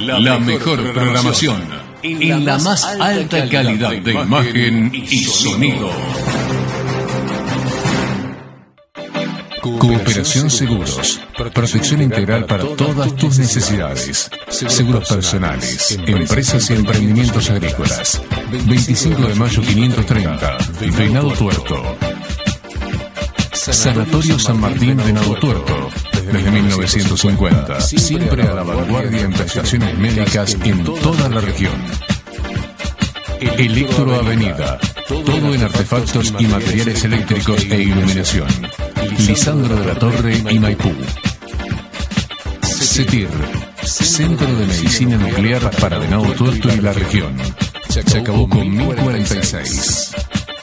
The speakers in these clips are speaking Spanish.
La mejor programación en la más alta calidad de imagen y sonido. Cooperación Seguros, protección integral para todas tus necesidades. Seguros personales, empresas y emprendimientos agrícolas. 25 de mayo 530, Venado Tuerto. Sanatorio San Martín Venado Tuerto, desde 1950, siempre a la vanguardia en prestaciones médicas en toda la región. Electro Avenida, todo en artefactos y materiales eléctricos e iluminación. Lisandro de la Torre y Maipú. CETIR, Centro de Medicina Nuclear para Venado Tuerto y la región. Chacabuco 1046.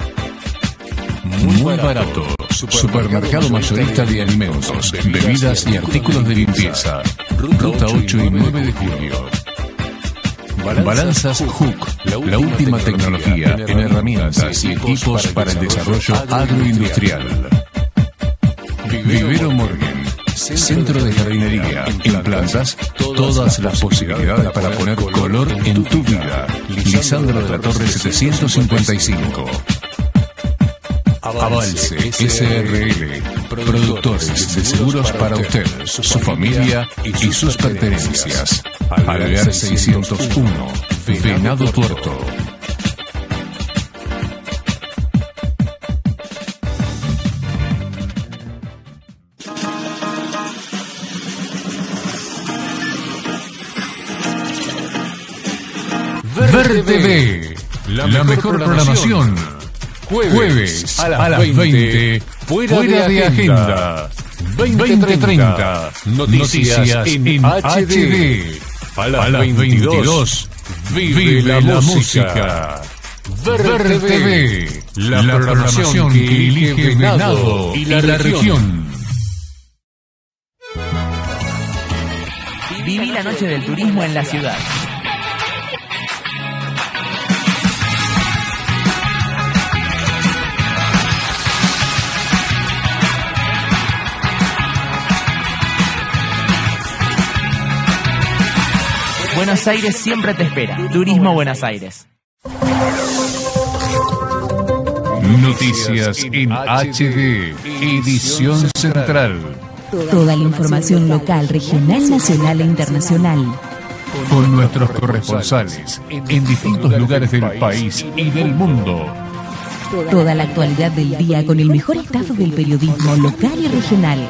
Muy barato. Supermercado mayorista de alimentos, bebidas y artículos de limpieza. Ruta 8 y 9 de julio. Balanzas Hook, la última tecnología en herramientas y equipos para el desarrollo agroindustrial. Vivero Morgan, centro de jardinería, en plantas, todas las posibilidades para poner color en tu vida. Lisandro de la Torre 755. Avalse SRL, productores de seguros para usted, su familia y sus pertenencias. Alvear 601, Venado Tuerto. Ver TV, la mejor programación. Jueves a las 20, fuera de agenda. 20:30, noticias en HD. A las 22, vive la música. Ver TV, la programación que elige Venado y la región. Viví la noche del turismo en la ciudad. Buenos Aires siempre te espera. Turismo Buenos Aires. Noticias en HD, edición central. Toda la información local, regional, nacional e internacional. Con nuestros corresponsales en distintos lugares del país y del mundo. Toda la actualidad del día con el mejor staff del periodismo local y regional.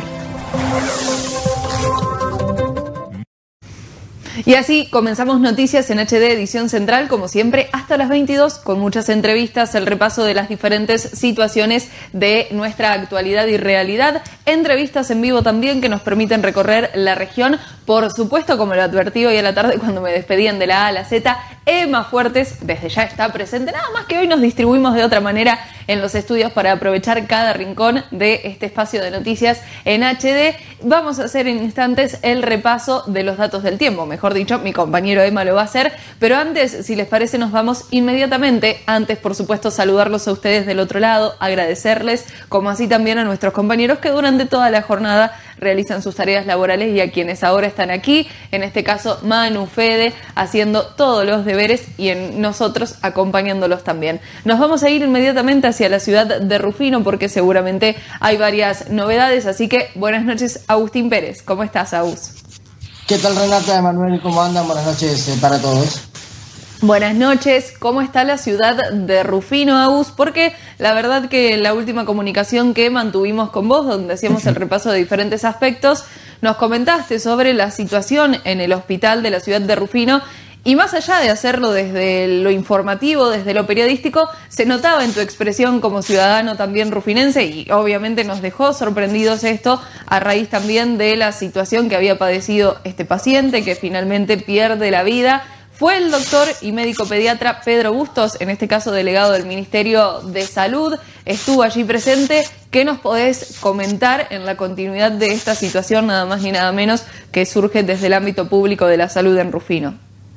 Y así comenzamos Noticias en HD edición central, como siempre, hasta las 22, con muchas entrevistas, el repaso de las diferentes situaciones de nuestra actualidad y realidad, entrevistas en vivo también que nos permiten recorrer la región. Por supuesto, como lo advertí hoy a la tarde cuando me despedían de la A a la Z, Emma Fuertes desde ya está presente, nada más que hoy nos distribuimos de otra manera en los estudios para aprovechar cada rincón de este espacio de noticias en HD. Vamos a hacer en instantes el repaso de los datos del tiempo, mejor dicho, mi compañero Emma lo va a hacer, pero antes, si les parece, nos vamos inmediatamente. Antes, por supuesto, saludarlos a ustedes del otro lado, agradecerles, como así también a nuestros compañeros que durante toda la jornada realizan sus tareas laborales y a quienes ahora están aquí, en este caso Manu, Fede, haciendo todos los deberes y en nosotros acompañándolos también. Nos vamos a ir inmediatamente hacia la ciudad de Rufino porque seguramente hay varias novedades, así que buenas noches, Agustín Pérez. ¿Cómo estás, Agus? ¿Qué tal, Renata, Emanuel? ¿Cómo andan? Buenas noches para todos. Buenas noches, ¿cómo está la ciudad de Rufino, Agus? Porque la verdad que la última comunicación que mantuvimos con vos, donde hacíamos el repaso de diferentes aspectos, nos comentaste sobre la situación en el hospital de la ciudad de Rufino y más allá de hacerlo desde lo informativo, desde lo periodístico, se notaba en tu expresión como ciudadano también rufinense y obviamente nos dejó sorprendidos esto a raíz también de la situación que había padecido este paciente que finalmente pierde la vida. Fue el doctor y médico pediatra Pedro Bustos, en este caso delegado del Ministerio de Salud, estuvo allí presente. ¿Qué nos podés comentar en la continuidad de esta situación, nada más ni nada menos, que surge desde el ámbito público de la salud en Rufino?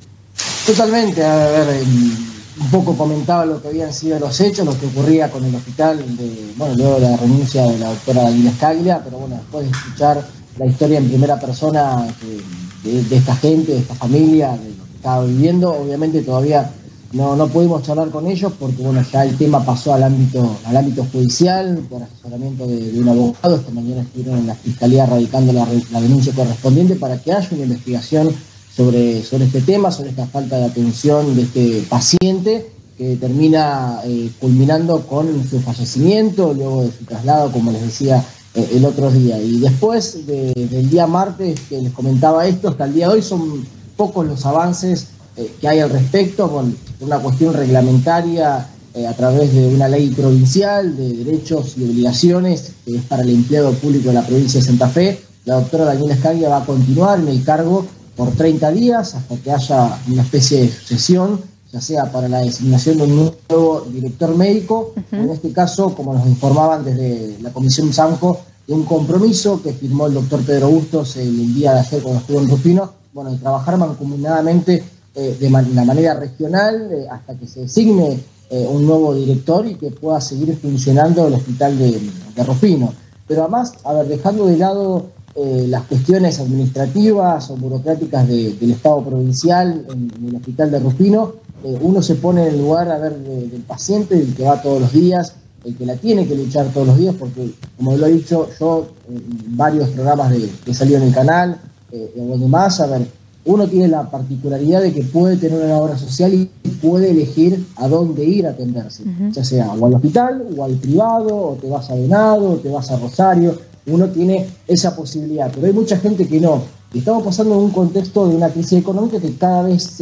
Totalmente, a ver, un poco comentaba lo que habían sido los hechos, lo que ocurría con el hospital, luego de la renuncia de la doctora Dalila Scaglia, pero bueno, después de escuchar la historia en primera persona de esta gente, de esta familia, de estaba viviendo. Obviamente todavía no pudimos charlar con ellos porque bueno, ya el tema pasó al ámbito judicial por asesoramiento de un abogado. Esta mañana estuvieron en la fiscalía radicando la denuncia correspondiente para que haya una investigación sobre este tema, sobre esta falta de atención de este paciente que termina culminando con su fallecimiento luego de su traslado, como les decía el otro día. Y después del día martes que les comentaba esto, hasta el día de hoy son pocos los avances que hay al respecto, con una cuestión reglamentaria a través de una ley provincial de derechos y obligaciones que es para el empleado público de la provincia de Santa Fe. La doctora Daniela Scaglia va a continuar en el cargo por 30 días hasta que haya una especie de sucesión, ya sea para la designación de un nuevo director médico, o en este caso, como nos informaban desde la Comisión Samco, de un compromiso que firmó el doctor Pedro Bustos el día de ayer cuando estuvo en Rufino, bueno, de trabajar mancomunadamente de la manera regional hasta que se designe un nuevo director y que pueda seguir funcionando el hospital de Rufino. Pero además, dejando de lado las cuestiones administrativas o burocráticas del Estado provincial en el hospital de Rufino, uno se pone en el lugar del paciente, del que va todos los días, el que la tiene que luchar todos los días, porque como lo he dicho yo en varios programas que salió en el canal, o demás, uno tiene la particularidad de que puede tener una obra social y puede elegir a dónde ir a atenderse, ya sea o al hospital, o al privado, o te vas a Venado, o te vas a Rosario. Uno tiene esa posibilidad, pero hay mucha gente que no. Y estamos pasando en un contexto de una crisis económica que cada vez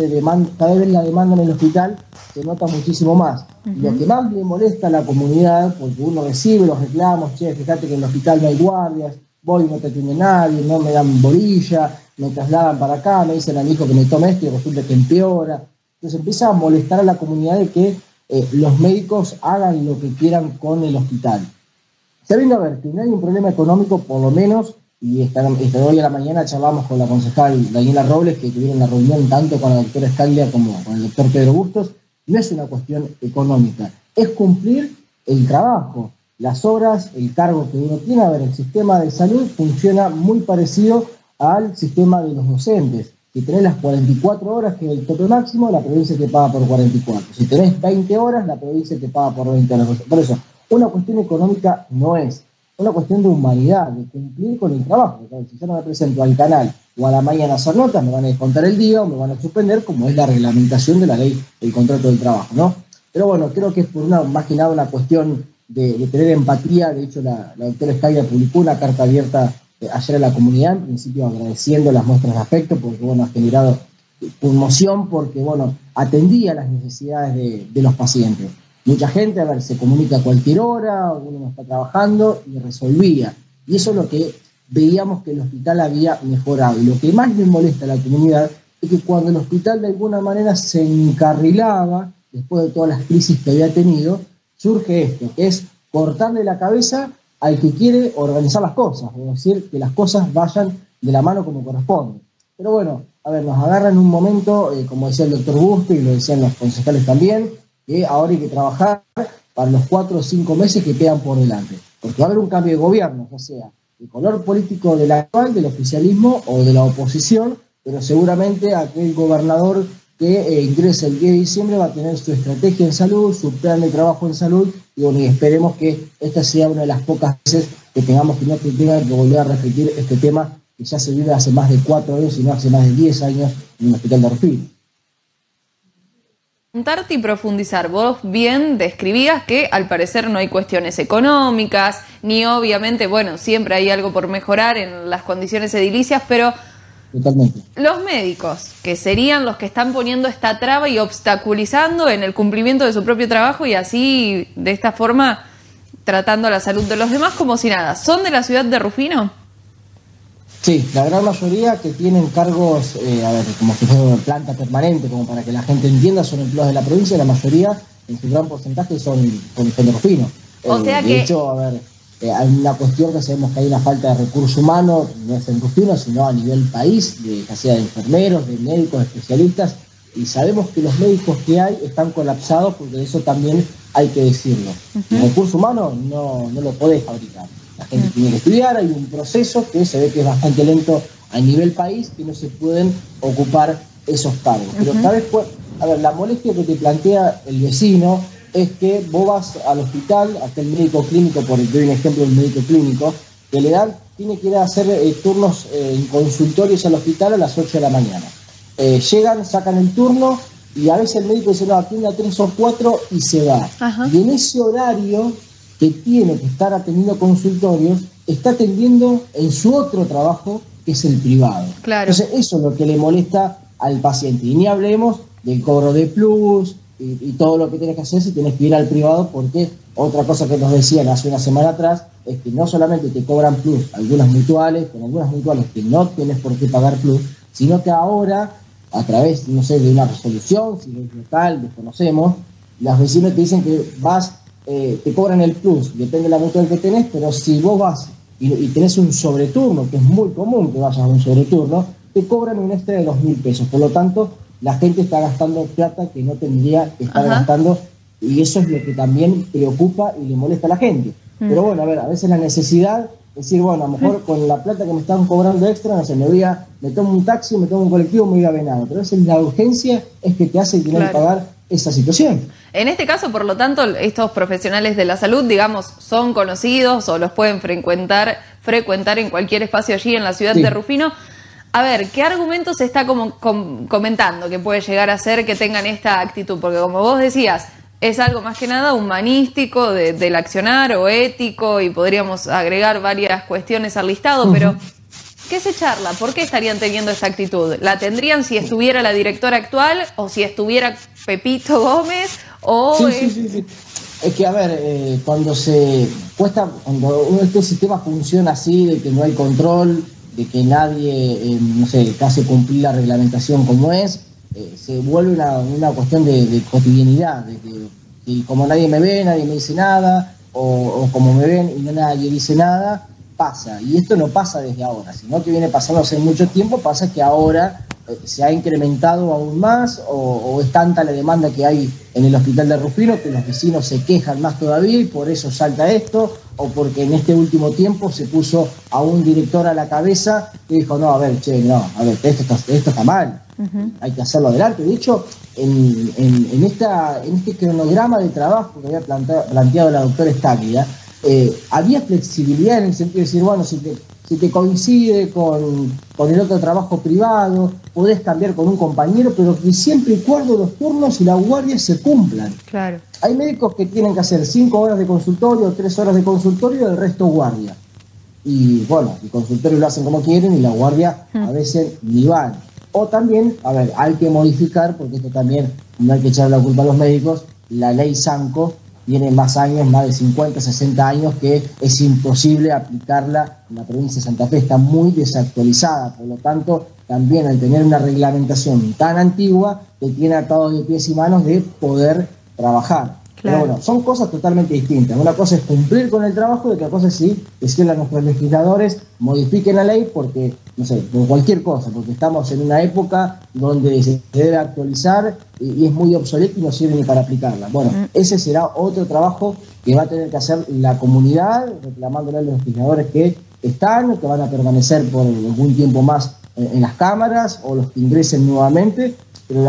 la demanda en el hospital se nota muchísimo más. Y lo que más le molesta a la comunidad, porque uno recibe los reclamos, che, fíjate que en el hospital no hay guardias, voy y no te atiende nadie, no me dan bolilla, me trasladan para acá, me dicen a mi hijo que me tome esto y resulta que empeora. Entonces empieza a molestar a la comunidad de que los médicos hagan lo que quieran con el hospital. Sabiendo que no hay un problema económico, por lo menos, y hoy a la mañana charlamos con la concejal Daniela Robles, que tuvieron una reunión tanto con la doctora Scaglia como con el doctor Pedro Bustos, no es una cuestión económica, es cumplir el trabajo, las horas, el cargo que uno tiene. El sistema de salud funciona muy parecido al sistema de los docentes. Si tenés las 44 horas, que es el tope máximo, la provincia te paga por 44. Si tenés 20 horas, la provincia te paga por 20 horas. Por eso, una cuestión económica no es, una cuestión de humanidad, de cumplir con el trabajo. Si yo no me presento al canal o a la mañana a hacer notas, me van a descontar el día o me van a suspender, como es la reglamentación de la ley del contrato del trabajo, ¿no? Pero bueno, creo que es por más que nada una cuestión de tener empatía. De hecho, la doctora Scaglia publicó una carta abierta ayer a la comunidad, en principio agradeciendo las muestras de afecto, porque bueno, ha generado conmoción, porque bueno, atendía las necesidades de los pacientes. Mucha gente, se comunica a cualquier hora, uno no está trabajando y resolvía. Y eso es lo que veíamos que el hospital había mejorado. Y lo que más le molesta a la comunidad es que cuando el hospital de alguna manera se encarrilaba, después de todas las crisis que había tenido, surge esto, que es cortarle la cabeza al que quiere organizar las cosas, es decir, que las cosas vayan de la mano como corresponde. Pero bueno, nos agarra en un momento, como decía el doctor Bustos y lo decían los concejales también, que ahora hay que trabajar para los 4 o 5 meses que quedan por delante, porque va a haber un cambio de gobierno, ya sea el color político del actual, del oficialismo o de la oposición, pero seguramente aquel gobernador que ingrese el 10 de diciembre va a tener su estrategia en salud, su plan de trabajo en salud, y bueno, y esperemos que esta sea una de las pocas veces que tengamos que volver a repetir este tema que ya se vive hace más de 4 años, y no hace más de 10 años en el hospital de Rufino. Contarte y profundizar, vos bien describías que al parecer no hay cuestiones económicas, ni obviamente, bueno, siempre hay algo por mejorar en las condiciones edilicias, pero totalmente. Los médicos, que serían los que están poniendo esta traba y obstaculizando en el cumplimiento de su propio trabajo y así, de esta forma, tratando la salud de los demás como si nada, ¿son de la ciudad de Rufino? Sí, la gran mayoría que tienen cargos, como si fuera una planta permanente, como para que la gente entienda, son empleados de la provincia. La mayoría, en su gran porcentaje, son de Rufino. O sea de hecho, hay una cuestión que sabemos que hay una falta de recursos humanos, no es en Rufino, sino a nivel país, ya sea de enfermeros, de médicos, de especialistas, y sabemos que los médicos que hay están colapsados, porque eso también hay que decirlo. El recurso humano no lo podés fabricar. La gente tiene que estudiar, hay un proceso que se ve que es bastante lento a nivel país, que no se pueden ocupar esos cargos. Pero tal vez, a ver, la molestia que te plantea el vecino es que vos vas al hospital, hasta el médico clínico, por doy un ejemplo del médico clínico, que le dan, tiene que ir a hacer turnos en consultorios al hospital a las 8 de la mañana. Llegan, sacan el turno y a veces el médico dice, no, atiende a 3 o 4 y se va. Y en ese horario que tiene que estar atendiendo consultorios, está atendiendo en su otro trabajo, que es el privado. Claro. Entonces eso es lo que le molesta al paciente. Y ni hablemos del cobro de plus y todo lo que tienes que hacer si tienes que ir al privado, porque otra cosa que nos decían hace una semana atrás es que no solamente te cobran plus algunas mutuales, con algunas mutuales que no tienes por qué pagar plus, sino que ahora, a través, no sé, de una resolución, si es local, desconocemos, los vecinos te dicen que vas, te cobran el plus, depende de la mutual que tenés, pero si vos vas y tenés un sobreturno, que es muy común que vayas a un sobreturno, te cobran un extra de 2.000 pesos. Por lo tanto, la gente está gastando plata que no tendría que estar gastando, y eso es lo que también preocupa y le molesta a la gente. Pero bueno, a veces la necesidad, decir, bueno, a lo mejor con la plata que me están cobrando extra, no sé, me tomo un taxi, me tomo un colectivo, me voy a Venado. Pero a veces la urgencia es que te hace tener que pagar esa situación. En este caso, por lo tanto, estos profesionales de la salud, digamos, son conocidos o los pueden frecuentar en cualquier espacio allí en la ciudad de Rufino. A ver, ¿qué argumentos se está comentando que puede llegar a ser que tengan esta actitud? Porque como vos decías, es algo más que nada humanístico del accionar o ético, y podríamos agregar varias cuestiones al listado, pero ¿qué se charla? ¿Por qué estarían teniendo esta actitud? ¿La tendrían si estuviera la directora actual o si estuviera Pepito Gómez? O sí. Es que, a ver, cuando este sistema funciona así, de que no hay control, de que nadie, no sé, hace cumplir la reglamentación como es, se vuelve una cuestión de cotidianidad, de que y como nadie me ve, nadie me dice nada, o como me ven y no nadie dice nada, pasa. Y esto no pasa desde ahora, sino que viene pasando hace mucho tiempo. Pasa que ahora se ha incrementado aún más, o es tanta la demanda que hay en el hospital de Rufino que los vecinos se quejan más todavía y por eso salta esto, o porque en este último tiempo se puso a un director a la cabeza y dijo, no, esto está mal, hay que hacerlo adelante. De hecho, en este cronograma de trabajo que había planteado la doctora Estaglia, había flexibilidad en el sentido de decir, bueno, si te coincide con el otro trabajo privado, podés cambiar con un compañero, pero que siempre y cuando los turnos y las guardias se cumplan. Claro. Hay médicos que tienen que hacer 5 horas de consultorio, 3 horas de consultorio, y el resto guardia. Y bueno, el consultorio lo hacen como quieren y la guardia a veces ni van. O también, hay que modificar, porque esto también no hay que echarle la culpa a los médicos, la ley Sanco tiene más años, más de 50, 60 años, que es imposible aplicarla en la provincia de Santa Fe, está muy desactualizada, por lo tanto, también al tener una reglamentación tan antigua, te tiene atados de pies y manos de poder trabajar. Claro. Pero bueno, son cosas totalmente distintas. Una cosa es cumplir con el trabajo y otra cosa es decirle a nuestros legisladores, modifiquen la ley porque, no sé, por cualquier cosa, porque estamos en una época donde se debe actualizar y es muy obsoleto y no sirve ni para aplicarla. Bueno, ese será otro trabajo que va a tener que hacer la comunidad, reclamándole a los legisladores que están, que van a permanecer por algún tiempo más en las cámaras, o los que ingresen nuevamente. Pero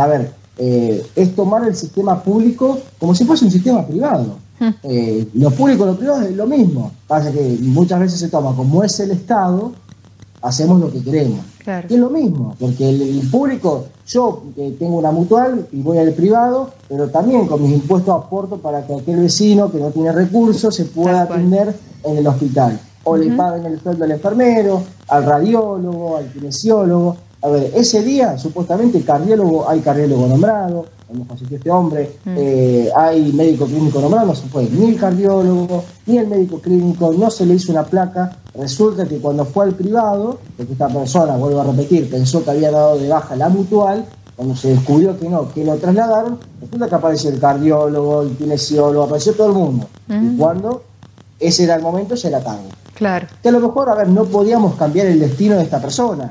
es tomar el sistema público como si fuese un sistema privado. Lo público y lo privado es lo mismo. Pasa que muchas veces se toma como es el Estado, hacemos lo que queremos. Claro. Y es lo mismo, porque el público, yo tengo una mutual y voy al privado, pero también con mis impuestos aporto para que aquel vecino que no tiene recursos se pueda atender en el hospital. O le paguen el sueldo al enfermero, al radiólogo, al kinesiólogo. Ese día, supuestamente, hay cardiólogo nombrado, cuando falleció este hombre, hay médico clínico nombrado, no se fue ni el cardiólogo, ni el médico clínico, no se le hizo una placa. Resulta que cuando fue al privado, porque esta persona, vuelvo a repetir, pensó que había dado de baja la mutual, cuando se descubrió que no, que lo trasladaron, resulta que apareció el cardiólogo, el kinesiólogo, apareció todo el mundo. Y cuando ese era el momento, ya era tarde. Claro. Que a lo mejor, no podíamos cambiar el destino de esta persona.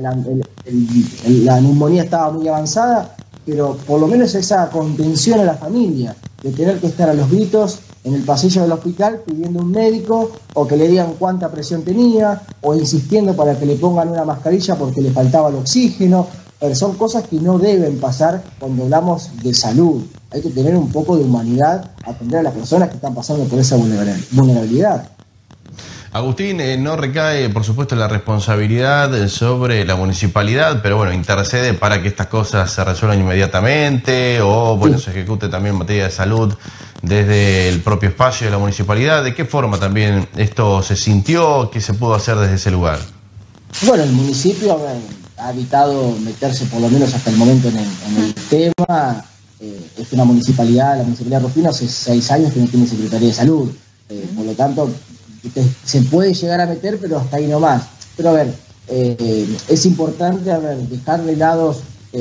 La neumonía estaba muy avanzada, pero por lo menos esa contención a la familia, de tener que estar a los gritos en el pasillo del hospital pidiendo un médico, o que le digan cuánta presión tenía, o insistiendo para que le pongan una mascarilla porque le faltaba el oxígeno, son cosas que no deben pasar cuando hablamos de salud. Hay que tener un poco de humanidad, atender a las personas que están pasando por esa vulnerabilidad. Agustín, no recae, por supuesto, la responsabilidad sobre la municipalidad, pero bueno, intercede para que estas cosas se resuelvan inmediatamente o, bueno, se ejecute también en materia de salud desde el propio espacio de la municipalidad. ¿De qué forma también esto se sintió? ¿Qué se pudo hacer desde ese lugar? Bueno, el municipio ha evitado meterse por lo menos hasta el momento en el tema. Es una municipalidad, la municipalidad de Rufino hace 6 años que no tiene Secretaría de Salud. Por lo tanto, se puede llegar a meter, pero hasta ahí nomás. Pero a ver, es importante dejar de lado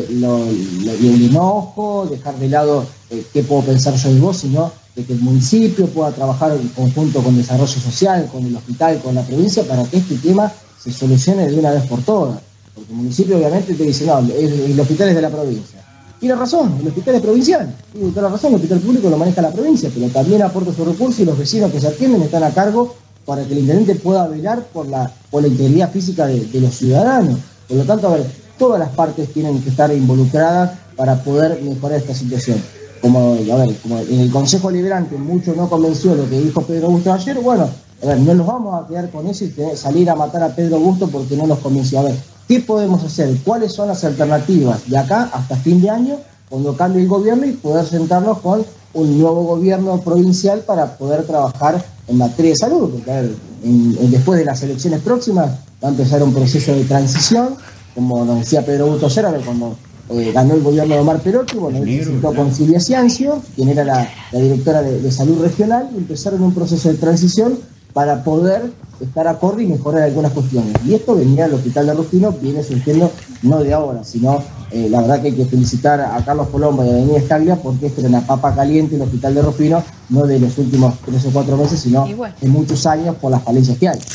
el enojo, dejar de lado qué puedo pensar yo y vos, sino de que el municipio pueda trabajar en conjunto con desarrollo social, con el hospital, con la provincia, para que este tema se solucione de una vez por todas. Porque el municipio obviamente te dice, no, el hospital es de la provincia. Tiene razón, el hospital es provincial. Tiene toda la razón, el hospital público lo maneja la provincia, pero también aporta sus recursos y los vecinos que se atienden están a cargo para que el intendente pueda velar por la integridad física de los ciudadanos. Por lo tanto, todas las partes tienen que estar involucradas para poder mejorar esta situación. Como en el Consejo Liberante mucho no convenció lo que dijo Pedro Augusto ayer, bueno, no nos vamos a quedar con eso y salir a matar a Pedro Augusto porque no nos convenció. ¿Qué podemos hacer? ¿Cuáles son las alternativas de acá hasta fin de año, cuando cambie el gobierno, y poder sentarnos con un nuevo gobierno provincial para poder trabajar en materia de salud? Porque después de las elecciones próximas va a empezar un proceso de transición, como nos decía Pedro Augusto ayer, cuando ganó el gobierno de Omar Perotti, bueno, él se sentó con Silvia Ciancio, quien era la directora de salud regional, y empezaron un proceso de transición para poder estar acorde y mejorar algunas cuestiones. Y esto venía del Hospital de Rufino, viene surgiendo no de ahora, sino la verdad que hay que felicitar a Carlos Colombo y a Avenida Escaglia, porque esto era una papa caliente el Hospital de Rufino, no de los últimos 3 o 4 meses, sino de muchos años por las falencias que hay.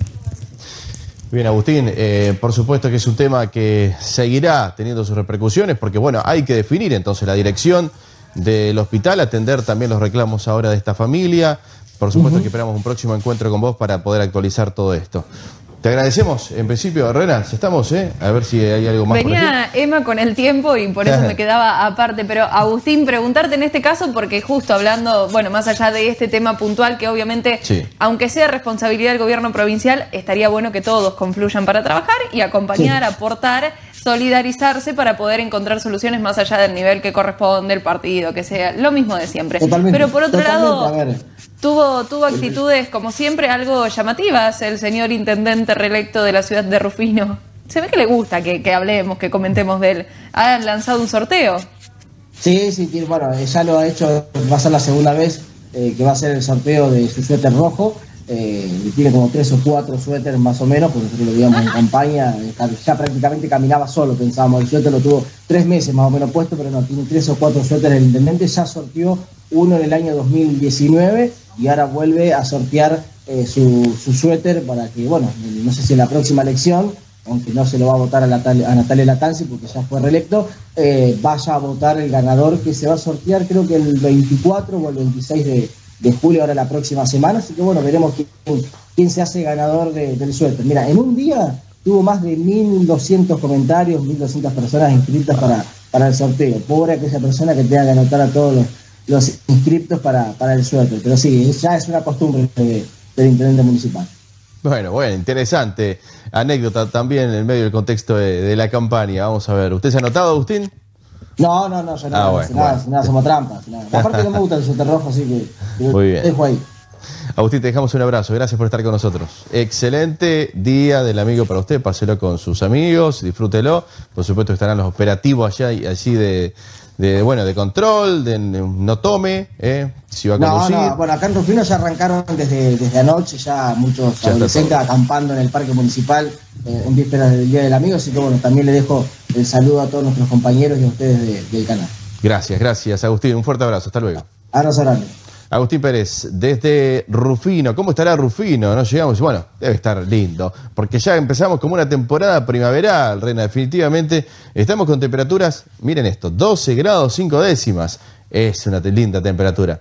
Bien, Agustín, por supuesto que es un tema que seguirá teniendo sus repercusiones, porque bueno, hay que definir entonces la dirección del hospital, atender también los reclamos ahora de esta familia. Por supuesto que esperamos un próximo encuentro con vos para poder actualizar todo esto. Te agradecemos, en principio, Renas, estamos, a ver si hay algo más. Venía Emma con el tiempo y por eso me quedaba aparte, pero Agustín, preguntarte en este caso, porque justo hablando, bueno, más allá de este tema puntual, que obviamente, aunque sea responsabilidad del gobierno provincial, estaría bueno que todos confluyan para trabajar y acompañar, aportar, solidarizarse para poder encontrar soluciones más allá del nivel que corresponde, el partido, que sea lo mismo de siempre. Totalmente, pero por otro lado, tuvo actitudes, como siempre, algo llamativas el señor intendente reelecto de la ciudad de Rufino. Se ve que le gusta que hablemos, que comentemos de él. ¿Ha lanzado un sorteo? Sí, bueno, ya lo ha hecho, va a ser la segunda vez que va a ser el sorteo de su suéter rojo. Tiene como 3 o 4 suéteres más o menos, porque nosotros lo veíamos en campaña, ya prácticamente caminaba solo, pensábamos. El suéter lo tuvo 3 meses más o menos puesto, pero no, tiene 3 o 4 suéteres el intendente. Ya sorteó uno en el año 2019 y ahora vuelve a sortear su suéter para que, bueno, no sé si en la próxima elección, aunque no se lo va a votar a Natalia Latanzi porque ya fue reelecto, vaya a votar el ganador, que se va a sortear creo que el 24 o el 26 de julio, ahora la próxima semana. Así que bueno, veremos quién se hace ganador del suéter. Mira, en un día tuvo más de 1.200 comentarios, 1.200 personas inscritas para el sorteo. Pobre aquella persona que tenga que anotar a todos los inscriptos para el suéter. Pero sí, ya es una costumbre del intendente municipal. Bueno, interesante anécdota también en medio del contexto de la campaña. Vamos a ver, ¿usted se ha anotado, Agustín? No, yo nada, somos trampas. Aparte no me gusta el suéter rojo, así que muy bien. Dejo ahí. Agustín, te dejamos un abrazo, gracias por estar con nosotros. Excelente día del amigo para usted, páselo con sus amigos, disfrútelo. Por supuesto estarán los operativos allí de control, de no tome, si va a conducir. No, bueno, acá en Rufino ya arrancaron desde anoche, ya muchos adolescentes acampando en el parque municipal en vísperas del Día del Amigo, así que bueno, también le dejo el saludo a todos nuestros compañeros y a ustedes del canal. Gracias, Agustín, un fuerte abrazo, hasta luego. Abrazo grande. Agustín Pérez, desde Rufino. ¿Cómo estará Rufino? ¿No llegamos? Bueno, debe estar lindo, porque ya empezamos como una temporada primaveral, Rena, definitivamente. Estamos con temperaturas, miren esto, 12 grados 5 décimas. Es una linda temperatura.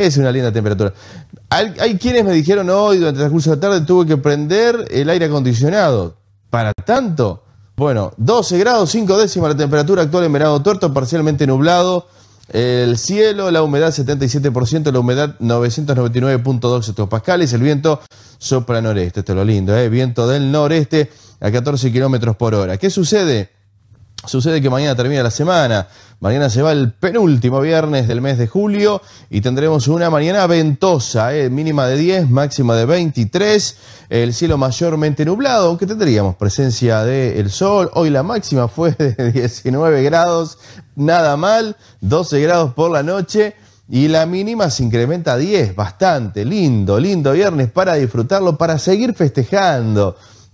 Hay quienes me dijeron hoy, durante el transcurso de la tarde, tuve que prender el aire acondicionado. Para tanto, Bueno, 12 grados, 5 décimas la temperatura actual en Venado Tuerto, parcialmente nublado. El cielo, la humedad 77%, la humedad 999.2 hectopascales, el viento sopla noreste, esto es lo lindo, viento del noreste a 14 kilómetros por hora. ¿Qué sucede? Sucede que mañana termina la semana, mañana se va el penúltimo viernes del mes de julio y tendremos una mañana ventosa, mínima de 10, máxima de 23, el cielo mayormente nublado, aunque tendríamos presencia del sol. Hoy la máxima fue de 19 grados, nada mal, 12 grados por la noche y la mínima se incrementa a 10, bastante lindo, lindo viernes para disfrutarlo, para seguir festejando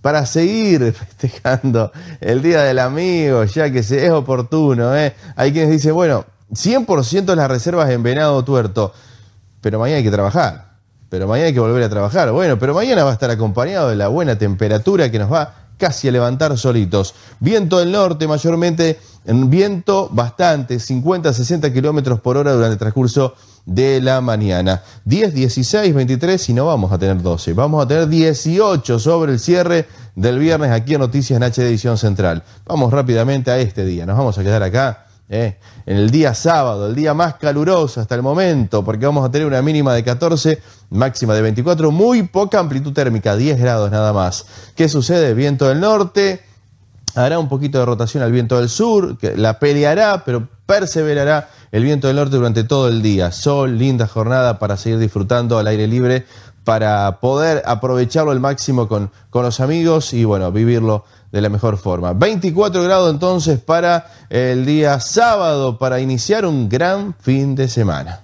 el Día del Amigo, ya que es oportuno. Hay quienes dicen, bueno, 100% las reservas en Venado Tuerto, pero mañana hay que trabajar, pero mañana hay que volver a trabajar. Bueno, pero mañana va a estar acompañado de la buena temperatura que nos va casi a levantar solitos. Viento del norte, mayormente viento bastante, 50 a 60 kilómetros por hora durante el transcurso de la mañana. 10, 16, 23 y no vamos a tener 12, vamos a tener 18 sobre el cierre del viernes aquí en Noticias en HD Edición Central. Vamos rápidamente a este día, nos vamos a quedar acá en el día sábado, el día más caluroso hasta el momento, porque vamos a tener una mínima de 14, máxima de 24, muy poca amplitud térmica, 10 grados nada más. ¿Qué sucede? Viento del norte, hará un poquito de rotación al viento del sur, que la peleará, pero perseverará el viento del norte durante todo el día. Sol, linda jornada para seguir disfrutando al aire libre, para poder aprovecharlo al máximo con los amigos y bueno, vivirlo de la mejor forma. 24 grados entonces para el día sábado, para iniciar un gran fin de semana.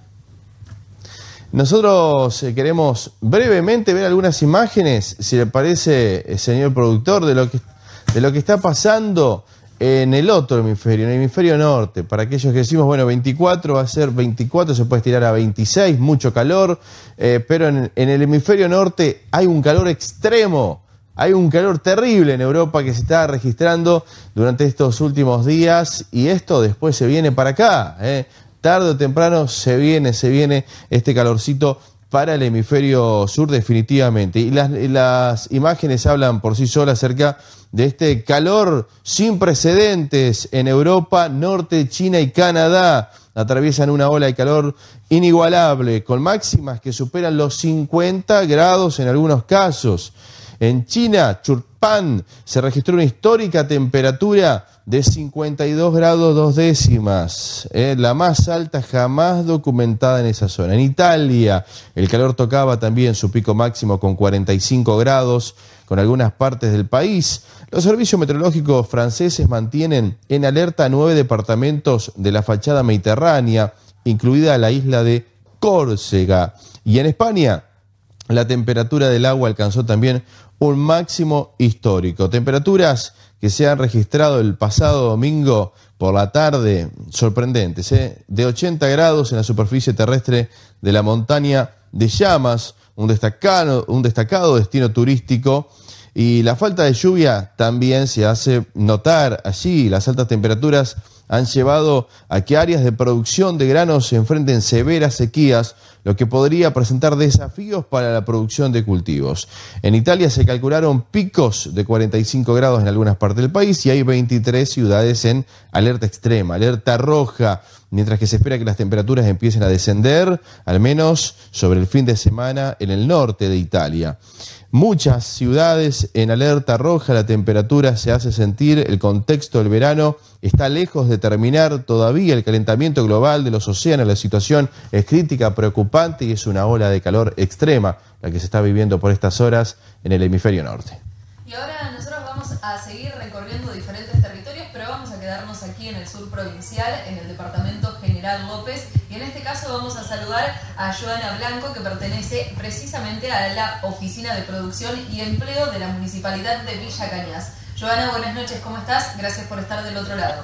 Nosotros queremos brevemente ver algunas imágenes, si le parece, señor productor, de lo que está pasando en el otro hemisferio, en el hemisferio norte. Para aquellos que decimos, bueno, 24 va a ser 24, se puede estirar a 26, mucho calor, pero en el hemisferio norte hay un calor extremo, hay un calor terrible en Europa que se está registrando durante estos últimos días y esto después se viene para acá, tarde o temprano se viene este calorcito para el hemisferio sur definitivamente. Y las imágenes hablan por sí solas acerca de este calor sin precedentes en Europa, Norte, China y Canadá. Atraviesan una ola de calor inigualable, con máximas que superan los 50 grados en algunos casos. En China, Churpan, se registró una histórica temperatura de 52 grados 2 décimas, la más alta jamás documentada en esa zona. En Italia, el calor tocaba también su pico máximo con 45 grados, con algunas partes del país. Los servicios meteorológicos franceses mantienen en alerta 9 departamentos de la fachada mediterránea, incluida la isla de Córcega. Y en España, la temperatura del agua alcanzó también un máximo histórico. Temperaturas que se han registrado el pasado domingo por la tarde, sorprendentes, de 80 grados en la superficie terrestre de la montaña de Llamas, un destacado destino turístico, y la falta de lluvia también se hace notar allí. Las altas temperaturas han llevado a que áreas de producción de granos se enfrenten severas sequías, lo que podría presentar desafíos para la producción de cultivos. En Italia se calcularon picos de 45 grados en algunas partes del país y hay 23 ciudades en alerta extrema, alerta roja, mientras que se espera que las temperaturas empiecen a descender, al menos sobre el fin de semana en el norte de Italia. Muchas ciudades en alerta roja, la temperatura se hace sentir, el contexto del verano está lejos de terminar todavía, el calentamiento global de los océanos, la situación es crítica, preocupante y es una ola de calor extrema la que se está viviendo por estas horas en el hemisferio norte. Y ahora nosotros vamos a seguir recorriendo diferentes territorios, pero vamos a quedarnos aquí en el sur provincial, en el departamento General López, y en este caso vamos a saludar a Joana Blanco, que pertenece precisamente a la Oficina de Producción y Empleo de la Municipalidad de Villa Cañas. Joana, buenas noches, ¿cómo estás? Gracias por estar del otro lado.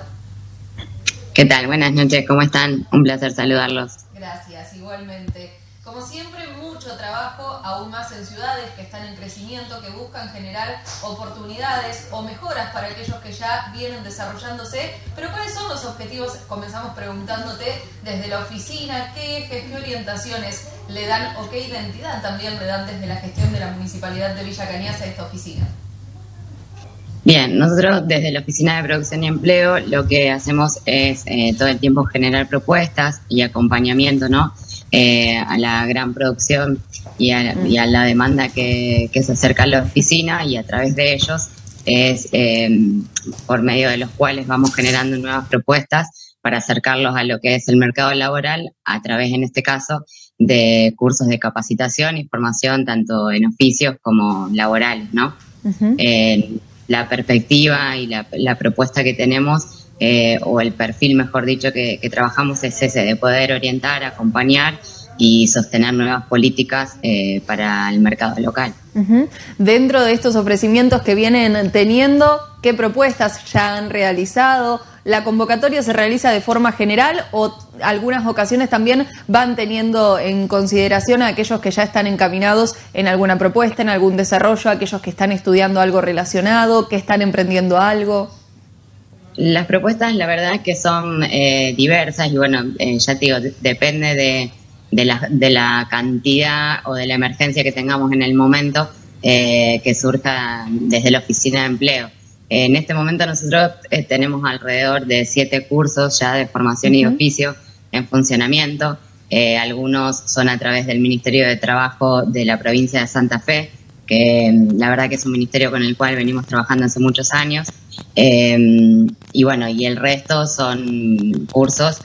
¿Qué tal? Buenas noches, ¿cómo están? Un placer saludarlos. Gracias, igualmente. Como siempre, mucho trabajo, aún más en ciudades que están en crecimiento, que buscan generar oportunidades o mejoras para aquellos que ya vienen desarrollándose. Pero ¿cuáles son los objetivos? Comenzamos preguntándote desde la oficina, ¿qué ejes, qué orientaciones le dan o qué identidad también le dan desde la gestión de la Municipalidad de Villa Cañas a esta oficina? Bien, nosotros desde la Oficina de Producción y Empleo lo que hacemos es todo el tiempo generar propuestas y acompañamiento, ¿no? A la gran producción y a la demanda que se acerca a la oficina, y a través de ellos es por medio de los cuales vamos generando nuevas propuestas para acercarlos a lo que es el mercado laboral a través, en este caso, de cursos de capacitación y formación tanto en oficios como laborales, ¿no? Uh-huh. La perspectiva y la propuesta que tenemos, o el perfil, mejor dicho, que trabajamos es ese, de poder orientar, acompañar y sostener nuevas políticas para el mercado local. Uh-huh. Dentro de estos ofrecimientos que vienen teniendo, ¿qué propuestas ya han realizado? ¿La convocatoria se realiza de forma general o algunas ocasiones también van teniendo en consideración a aquellos que ya están encaminados en alguna propuesta, en algún desarrollo, aquellos que están estudiando algo relacionado, que están emprendiendo algo? Las propuestas, la verdad es que son diversas y bueno, ya te digo, depende de la cantidad o de la emergencia que tengamos en el momento que surja desde la Oficina de Empleo. En este momento nosotros tenemos alrededor de 7 cursos ya de formación y oficio en funcionamiento. Algunos son a través del Ministerio de Trabajo de la provincia de Santa Fe, que la verdad que es un ministerio con el cual venimos trabajando hace muchos años. Y bueno, y el resto son cursos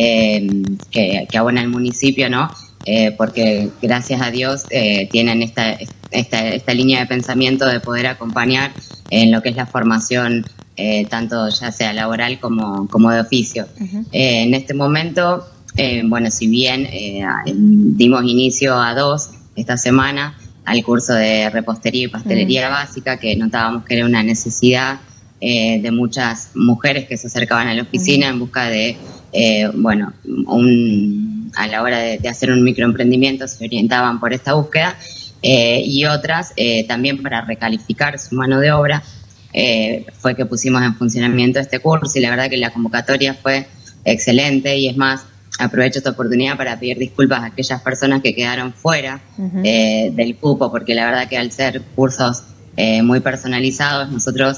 que abona el municipio, ¿no? Porque gracias a Dios tienen esta línea de pensamiento de poder acompañar en lo que es la formación, tanto ya sea laboral como de oficio. Uh-huh. En este momento, bueno, si bien dimos inicio a 2 esta semana, al curso de repostería y pastelería básica, que notábamos que era una necesidad de muchas mujeres que se acercaban a la oficina en busca de, bueno, a la hora de hacer un microemprendimiento se orientaban por esta búsqueda, y otras también para recalificar su mano de obra. Fue que pusimos en funcionamiento este curso y la verdad que la convocatoria fue excelente, y es más, aprovecho esta oportunidad para pedir disculpas a aquellas personas que quedaron fuera del cupo, porque la verdad que al ser cursos muy personalizados, nosotros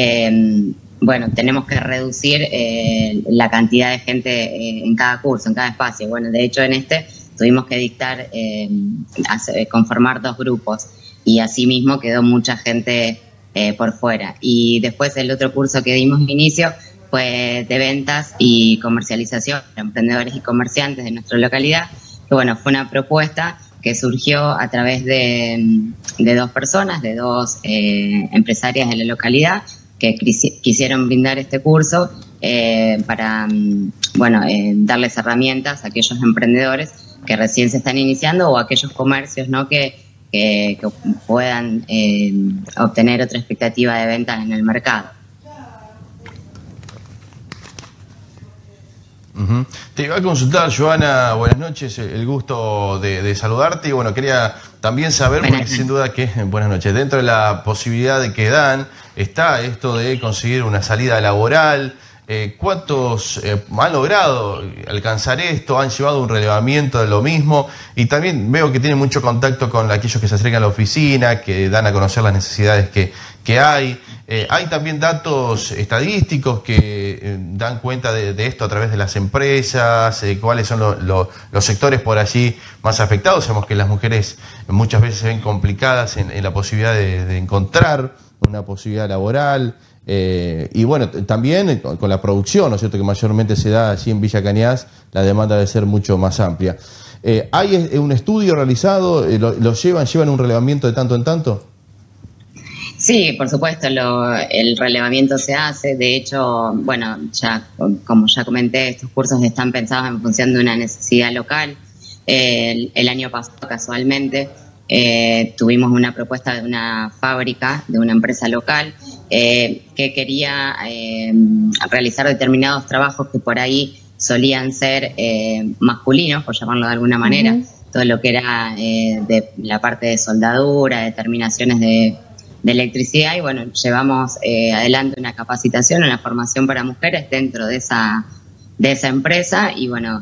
bueno, tenemos que reducir la cantidad de gente en cada curso, en cada espacio. Bueno, de hecho en este tuvimos que dictar, conformar 2 grupos, y así mismo quedó mucha gente por fuera. Y después el otro curso que dimos inicio fue de ventas y comercialización para emprendedores y comerciantes de nuestra localidad, que bueno, fue una propuesta que surgió a través de 2 personas, de 2 empresarias de la localidad, que quisieron brindar este curso para, bueno, darles herramientas a aquellos emprendedores que recién se están iniciando, o a aquellos comercios, ¿no?, que puedan obtener otra expectativa de ventas en el mercado. Te iba a consultar, Joana, buenas noches, el gusto de saludarte, y bueno, quería también saber, porque sin duda que, buenas noches, dentro de la posibilidad de que dan, está esto de conseguir una salida laboral. ¿Cuántos han logrado alcanzar esto? ¿Han llevado un relevamiento de lo mismo? Y también veo que tienen mucho contacto con aquellos que se acercan a la oficina, que dan a conocer las necesidades que hay. Hay también datos estadísticos que dan cuenta de esto a través de las empresas, cuáles son los sectores por allí más afectados. Sabemos que las mujeres muchas veces se ven complicadas en la posibilidad de encontrar una posibilidad laboral. Y bueno, también con la producción, ¿no es cierto?, que mayormente se da allí en Villa Cañas, la demanda debe ser mucho más amplia. ¿Hay un estudio realizado? ¿Lo llevan un relevamiento de tanto en tanto? Sí, por supuesto, el relevamiento se hace. De hecho, bueno, como ya comenté, estos cursos están pensados en función de una necesidad local. El año pasado, casualmente, tuvimos una propuesta de una fábrica, de una empresa local, que quería realizar determinados trabajos que por ahí solían ser masculinos, por llamarlo de alguna manera. Todo lo que era de la parte de soldadura, de terminaciones de electricidad, y bueno, llevamos adelante una capacitación, una formación para mujeres dentro de esa empresa, y bueno,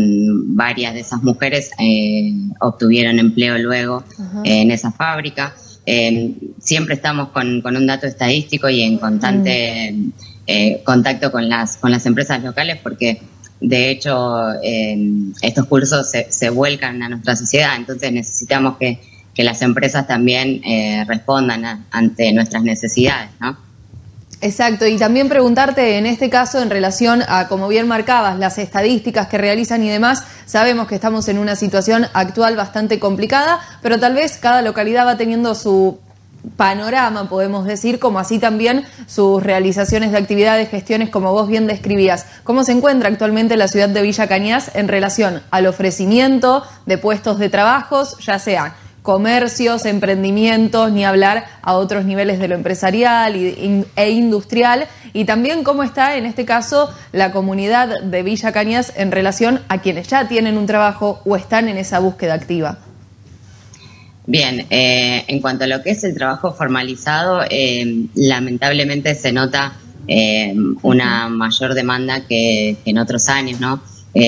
varias de esas mujeres obtuvieron empleo luego en esa fábrica. siempre estamos con un dato estadístico y en constante contacto con las empresas locales, porque de hecho estos cursos se vuelcan a nuestra sociedad, entonces necesitamos que las empresas también respondan ante nuestras necesidades, ¿no? Exacto, y también preguntarte en este caso en relación a, como bien marcabas, las estadísticas que realizan y demás. Sabemos que estamos en una situación actual bastante complicada, pero tal vez cada localidad va teniendo su panorama, podemos decir, como así también sus realizaciones de actividades, gestiones, como vos bien describías. ¿Cómo se encuentra actualmente la ciudad de Villa Cañas en relación al ofrecimiento de puestos de trabajos, ya sean comercios, emprendimientos, ni hablar a otros niveles de lo empresarial e industrial, y también cómo está en este caso la comunidad de Villa Cañas en relación a quienes ya tienen un trabajo o están en esa búsqueda activa? Bien, en cuanto a lo que es el trabajo formalizado, lamentablemente se nota una mayor demanda que en otros años, ¿no?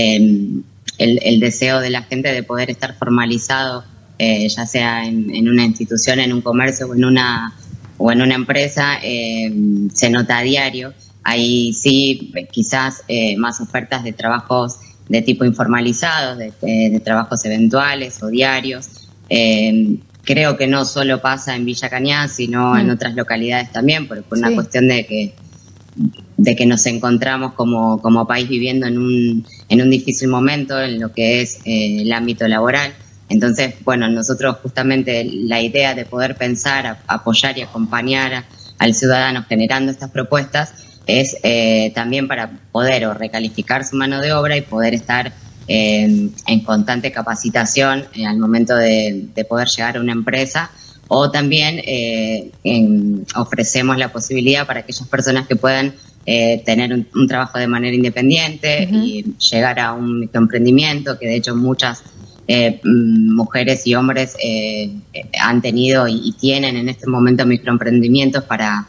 El deseo de la gente de poder estar formalizado, ya sea en una institución, en un comercio o en una empresa, se nota a diario. Hay sí quizás más ofertas de trabajos de tipo informalizados, de trabajos eventuales o diarios. Creo que no solo pasa en Villa Cañas, sino en otras localidades también, por una cuestión de que nos encontramos como país viviendo en un difícil momento en lo que es el ámbito laboral. Entonces, bueno, nosotros justamente la idea de poder pensar, apoyar y acompañar al ciudadano generando estas propuestas es también para poder recalificar su mano de obra y poder estar en constante capacitación al momento de poder llegar a una empresa, o también ofrecemos la posibilidad para aquellas personas que puedan tener un trabajo de manera independiente y llegar a un microemprendimiento, que de hecho muchas mujeres y hombres han tenido y tienen en este momento microemprendimientos para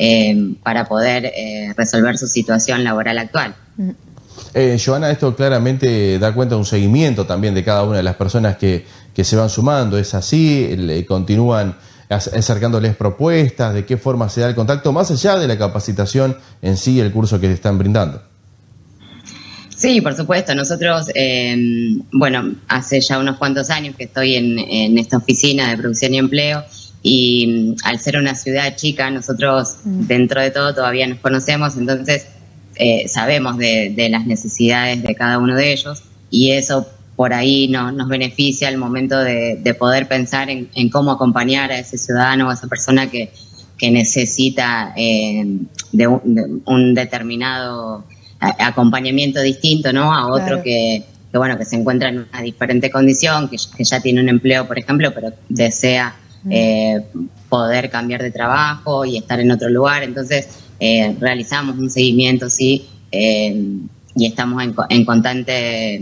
poder resolver su situación laboral actual. Joana, esto claramente da cuenta de un seguimiento también de cada una de las personas que se van sumando. ¿Es así? ¿Continúan acercándoles propuestas? ¿De qué forma se da el contacto? Más allá de la capacitación en sí, el curso que están brindando. Sí, por supuesto. Nosotros, hace ya unos cuantos años que estoy en esta oficina de producción y empleo, y al ser una ciudad chica, nosotros dentro de todo todavía nos conocemos, entonces sabemos de las necesidades de cada uno de ellos, y eso por ahí nos beneficia al momento de poder pensar en cómo acompañar a ese ciudadano o a esa persona que necesita de un determinado acompañamiento distinto, ¿no? A otro que se encuentra en una diferente condición, que ya tiene un empleo, por ejemplo, pero desea poder cambiar de trabajo y estar en otro lugar. Entonces realizamos un seguimiento, sí, y estamos en constante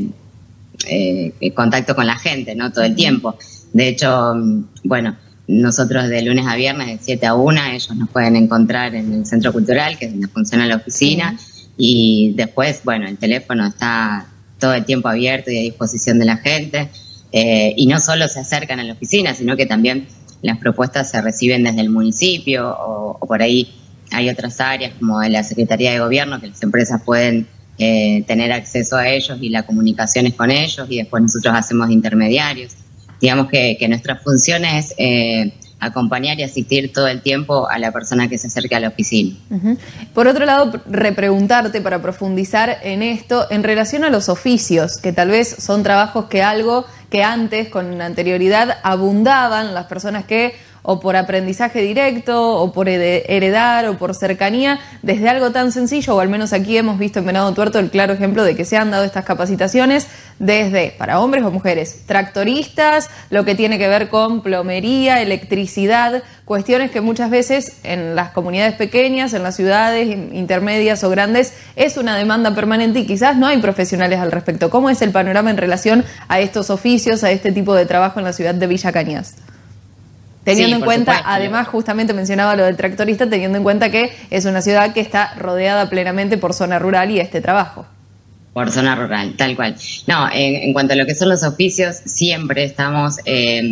contacto con la gente, ¿no? Todo el tiempo. De hecho, nosotros de lunes a viernes de 7 a 1, ellos nos pueden encontrar en el Centro Cultural, que es donde funciona la oficina, y después, el teléfono está todo el tiempo abierto y a disposición de la gente, y no solo se acercan a la oficina, sino que también las propuestas se reciben desde el municipio, o por ahí hay otras áreas como de la Secretaría de Gobierno, que las empresas pueden tener acceso a ellos y la comunicación es con ellos, y después nosotros hacemos intermediarios. Digamos que nuestra función es acompañar y asistir todo el tiempo a la persona que se acerca a la oficina. Por otro lado, repreguntarte para profundizar en esto, en relación a los oficios, que tal vez son trabajos que antes, con anterioridad, abundaban las personas que, o por aprendizaje directo, o por heredar, o por cercanía, desde algo tan sencillo, o al menos aquí hemos visto en Venado Tuerto el claro ejemplo de que se han dado estas capacitaciones desde, para hombres o mujeres, tractoristas, lo que tiene que ver con plomería, electricidad, cuestiones que muchas veces en las comunidades pequeñas, en las ciudades intermedias o grandes, es una demanda permanente y quizás no hay profesionales al respecto. ¿Cómo es el panorama en relación a estos oficios, a este tipo de trabajo en la ciudad de Villa Cañas? Teniendo en cuenta, además, justamente mencionaba lo del tractorista, teniendo en cuenta que es una ciudad que está rodeada plenamente por zona rural y este trabajo. Por zona rural, tal cual. No, en cuanto a lo que son los oficios, siempre estamos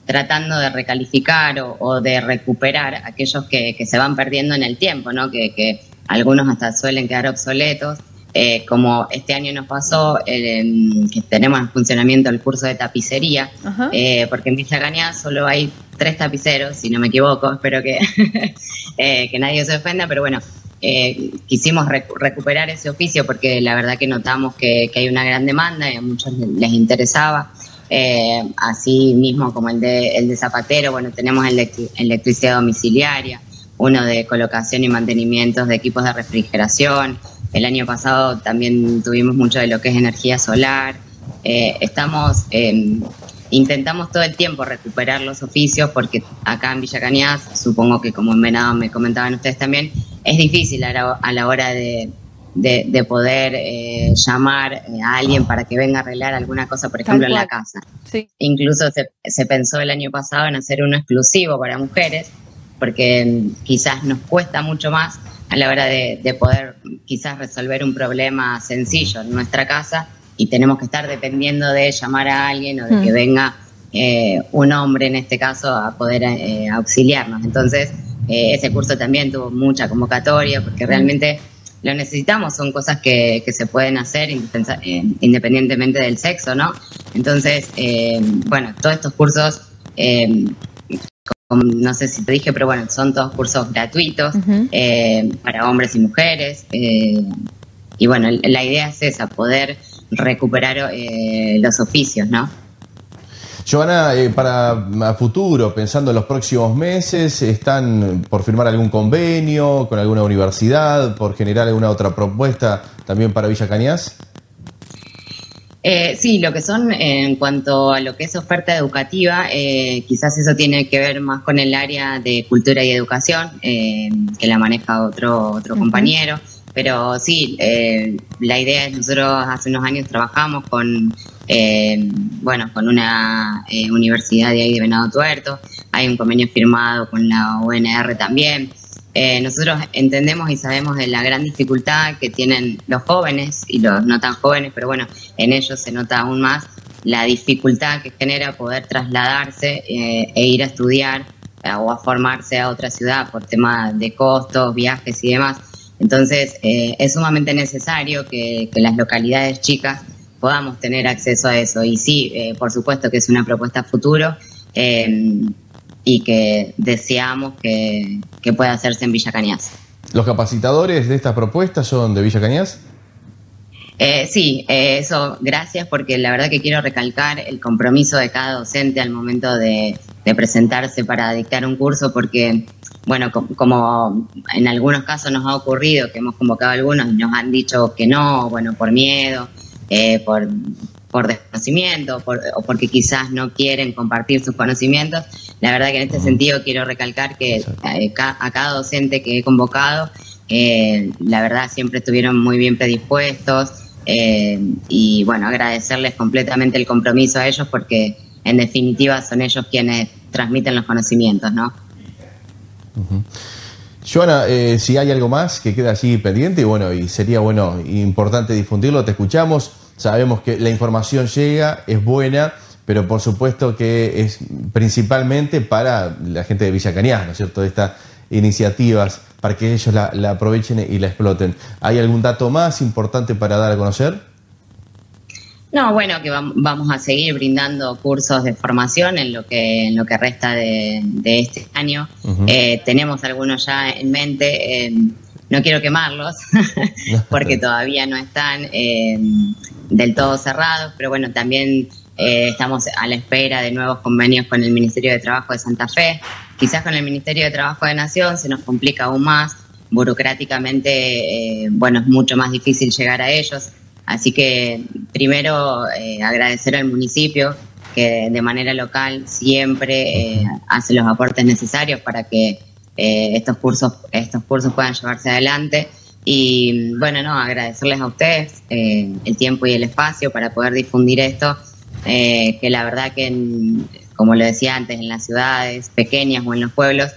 tratando de recalificar o de recuperar aquellos que se van perdiendo en el tiempo, ¿no? Que algunos hasta suelen quedar obsoletos. Como este año nos pasó, que tenemos en funcionamiento el curso de tapicería, porque en Villa Cañas solo hay 3 tapiceros, si no me equivoco, espero que, que nadie se ofenda, pero bueno, quisimos recuperar ese oficio porque la verdad que notamos que hay una gran demanda y a muchos les interesaba. Así mismo como el de zapatero, bueno, tenemos electricidad domiciliaria, uno de colocación y mantenimientos de equipos de refrigeración. El año pasado también tuvimos mucho de lo que es energía solar. Intentamos todo el tiempo recuperar los oficios porque acá en Villa Cañas, supongo que como en Venado me comentaban ustedes también, es difícil a la hora de poder llamar a alguien para que venga a arreglar alguna cosa, por ejemplo, en la casa. Sí. Incluso se pensó el año pasado en hacer uno exclusivo para mujeres, porque quizás nos cuesta mucho más a la hora de poder quizás resolver un problema sencillo en nuestra casa y tenemos que estar dependiendo de llamar a alguien o de que venga un hombre en este caso a poder auxiliarnos. Entonces ese curso también tuvo mucha convocatoria porque realmente lo necesitamos, son cosas que se pueden hacer independientemente del sexo, ¿no? Entonces, bueno, todos estos cursos, no sé si te dije, pero bueno, son todos cursos gratuitos para hombres y mujeres. Y bueno, la idea es esa, poder recuperar los oficios, ¿no? Joana, para futuro, pensando en los próximos meses, ¿están por firmar algún convenio con alguna universidad, por generar alguna otra propuesta también para Villa Cañas? Sí, lo que son en cuanto a lo que es oferta educativa, quizás eso tiene que ver más con el área de cultura y educación, que la maneja otro compañero. Pero sí, la idea es, nosotros hace unos años trabajamos con una universidad de ahí de Venado Tuerto, hay un convenio firmado con la UNR también. Nosotros entendemos y sabemos de la gran dificultad que tienen los jóvenes y los no tan jóvenes, pero bueno, en ellos se nota aún más la dificultad que genera poder trasladarse e ir a estudiar o a formarse a otra ciudad por temas de costos, viajes y demás. Entonces es sumamente necesario que las localidades chicas podamos tener acceso a eso. Y sí, por supuesto que es una propuesta a futuro y que deseamos que pueda hacerse en Villa Cañas. ¿Los capacitadores de estas propuestas son de Villa Cañas? Sí, eso, gracias, porque la verdad que quiero recalcar el compromiso de cada docente al momento de presentarse para dictar un curso, porque, bueno, como en algunos casos nos ha ocurrido que hemos convocado a algunos y nos han dicho que no, bueno, por miedo, por desconocimiento o porque quizás no quieren compartir sus conocimientos. La verdad que en este sentido quiero recalcar que a cada docente que he convocado, la verdad siempre estuvieron muy bien predispuestos y bueno, agradecerles completamente el compromiso a ellos porque en definitiva son ellos quienes transmiten los conocimientos, ¿no? Joana, si hay algo más que queda allí pendiente, bueno, y sería bueno, importante difundirlo, te escuchamos, sabemos que la información llega, es buena, pero por supuesto que es principalmente para la gente de Villa Cañas, ¿no es cierto?, de estas iniciativas, para que ellos la aprovechen y la exploten. ¿Hay algún dato más importante para dar a conocer? No, bueno, que vamos a seguir brindando cursos de formación en lo que resta de este año. Tenemos algunos ya en mente, no quiero quemarlos, porque todavía no están del todo cerrados, pero bueno, también estamos a la espera de nuevos convenios con el Ministerio de Trabajo de Santa Fe. Quizás con el Ministerio de Trabajo de Nación se nos complica aún más, burocráticamente, bueno, es mucho más difícil llegar a ellos. Así que primero agradecer al municipio que de manera local siempre hace los aportes necesarios para que estos cursos puedan llevarse adelante. Y bueno, no, agradecerles a ustedes el tiempo y el espacio para poder difundir esto, que la verdad que, como lo decía antes, en las ciudades pequeñas o en los pueblos,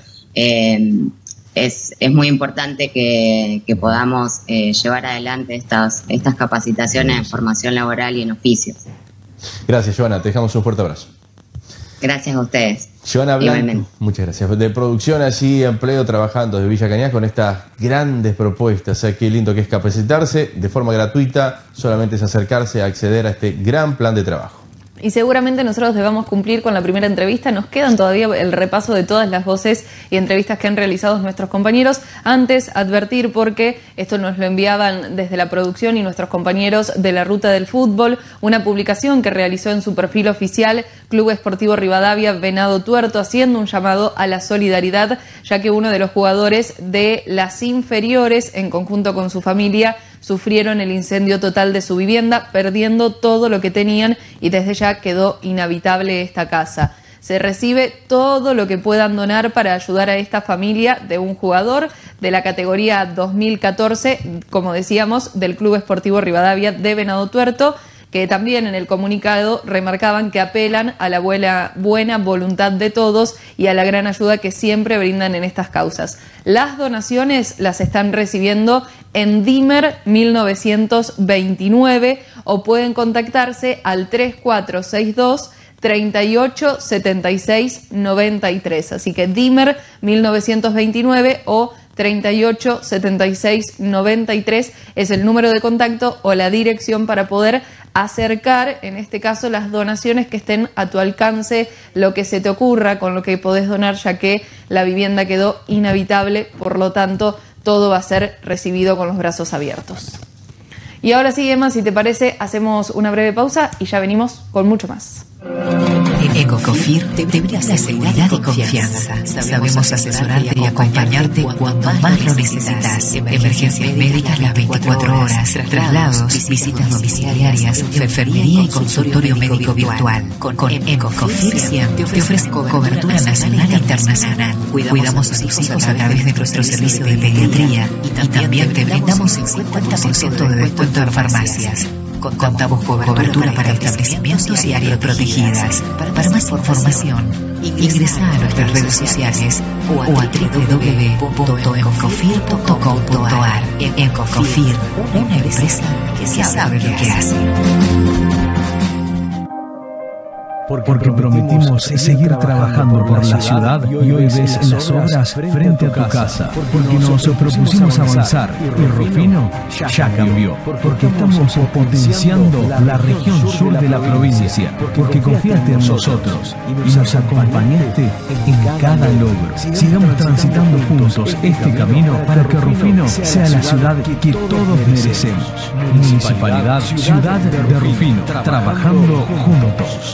es muy importante que podamos llevar adelante estas capacitaciones en formación laboral y en oficios. Gracias, Joana. Te dejamos un fuerte abrazo. Gracias a ustedes. Joana Blanco, muchas gracias. De producción allí, empleo, trabajando de Villa Cañas con estas grandes propuestas. O sea, qué lindo que es capacitarse de forma gratuita, solamente es acercarse a acceder a este gran plan de trabajo. Y seguramente nosotros debamos cumplir con la primera entrevista. Nos quedan todavía el repaso de todas las voces y entrevistas que han realizado nuestros compañeros. Antes, advertir, porque esto nos lo enviaban desde la producción y nuestros compañeros de la Ruta del Fútbol, una publicación que realizó en su perfil oficial Club Esportivo Rivadavia Venado Tuerto, haciendo un llamado a la solidaridad, ya que uno de los jugadores de las inferiores, en conjunto con su familia, sufrieron el incendio total de su vivienda, perdiendo todo lo que tenían, y desde ya quedó inhabitable esta casa. Se recibe todo lo que puedan donar para ayudar a esta familia de un jugador de la categoría 2014, como decíamos, del Club Esportivo Rivadavia de Venado Tuerto, que también en el comunicado remarcaban que apelan a la buena voluntad de todos y a la gran ayuda que siempre brindan en estas causas. Las donaciones las están recibiendo en Dimer 1929 o pueden contactarse al 3462 38 76 93. Así que Dimer 1929 o 38 76 93 es el número de contacto o la dirección para poder acercar, en este caso, las donaciones que estén a tu alcance, lo que se te ocurra con lo que podés donar, ya que la vivienda quedó inhabitable, por lo tanto todo va a ser recibido con los brazos abiertos. Y ahora sí, Emma, si te parece, hacemos una breve pausa y ya venimos con mucho más. Ecocofir te brinda seguridad y confianza. Sabemos asesorarte y acompañarte cuando más lo necesitas. Emergencias médicas las 24 horas, traslados, visitas domiciliarias, enfermería y consultorio médico virtual. Con Ecocofir te ofrece cobertura nacional e internacional. Cuidamos a tus hijos a través de nuestro servicio de pediatría y también te brindamos 50% de descuento en farmacias. Contamos con cobertura para establecimientos y áreas protegidas. Para más información, ingresa a nuestras redes sociales o a www.ecofir.com.ar. Ecofir, una empresa que sabe lo que hace. Porque prometimos seguir trabajando por la ciudad y hoy ves las obras frente a tu casa. Porque nos propusimos avanzar y Rufino ya cambió. Porque estamos potenciando la región sur de la provincia. Porque confiaste en nosotros y nos acompañaste en cada logro. Sigamos transitando juntos este camino para que Rufino sea la ciudad que todos merecemos. Municipalidad Ciudad de Rufino, trabajando juntos.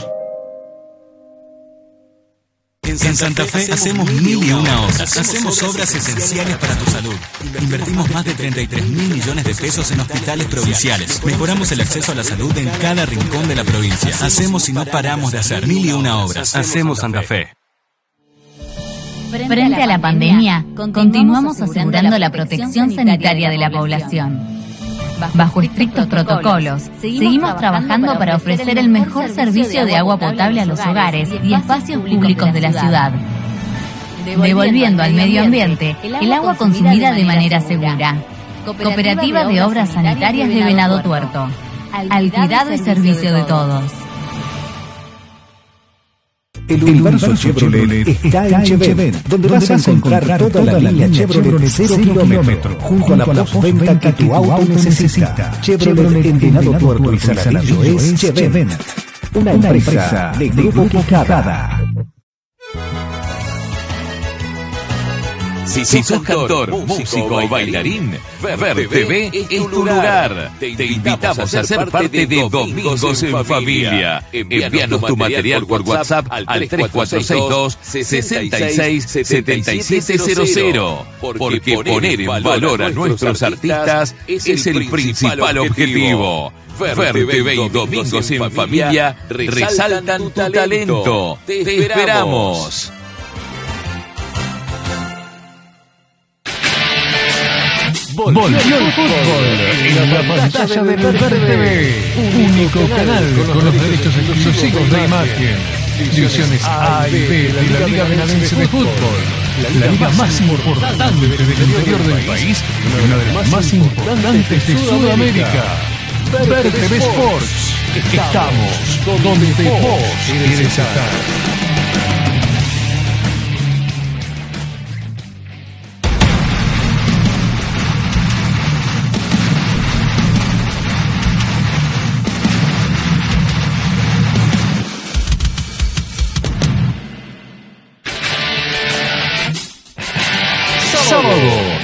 En Santa Fe hacemos 1001 obras. Hacemos obras esenciales para tu salud. Invertimos más de 33.000 millones de pesos en hospitales provinciales. Mejoramos el acceso a la salud en cada rincón de la provincia. Hacemos y no paramos de hacer 1001 obras. Hacemos Santa Fe. Frente a la pandemia, continuamos asegurando la protección sanitaria de la población. Bajo estrictos protocolos, seguimos trabajando para ofrecer el mejor servicio de agua potable a los hogares y espacios públicos de la ciudad, devolviendo al medio ambiente el agua consumida de manera segura. Cooperativa de Obras Sanitarias de Venado Tuerto, al cuidado y servicio de todos. El universo Chevrolet está en Cheven, donde vas a encontrar toda la línea Chevrolet 0 kilómetro, junto a la postventa que tu auto necesita. Chevrolet en Venado Tuerto y Saladillo es Cheven, una empresa de Grupo Quijada. Si sos cantor, músico o bailarín, Ver TV es tu lugar. Te invitamos a ser parte de Domingos en Familia. Envíanos tu material por WhatsApp al 3462 66 7700. Porque poner en valor a nuestros artistas es el principal objetivo. Ver TV y Domingos en Familia resaltan tu talento. Te esperamos. Volvió el fútbol en la pantalla de Ver TV, único canal con los derechos exclusivos de imagen. Divisiones A y B de la Liga Venadense de Fútbol, la liga más importante del interior del país y una de las más importantes de Sudamérica. Ver TV Sports, estamos donde vos querés estar.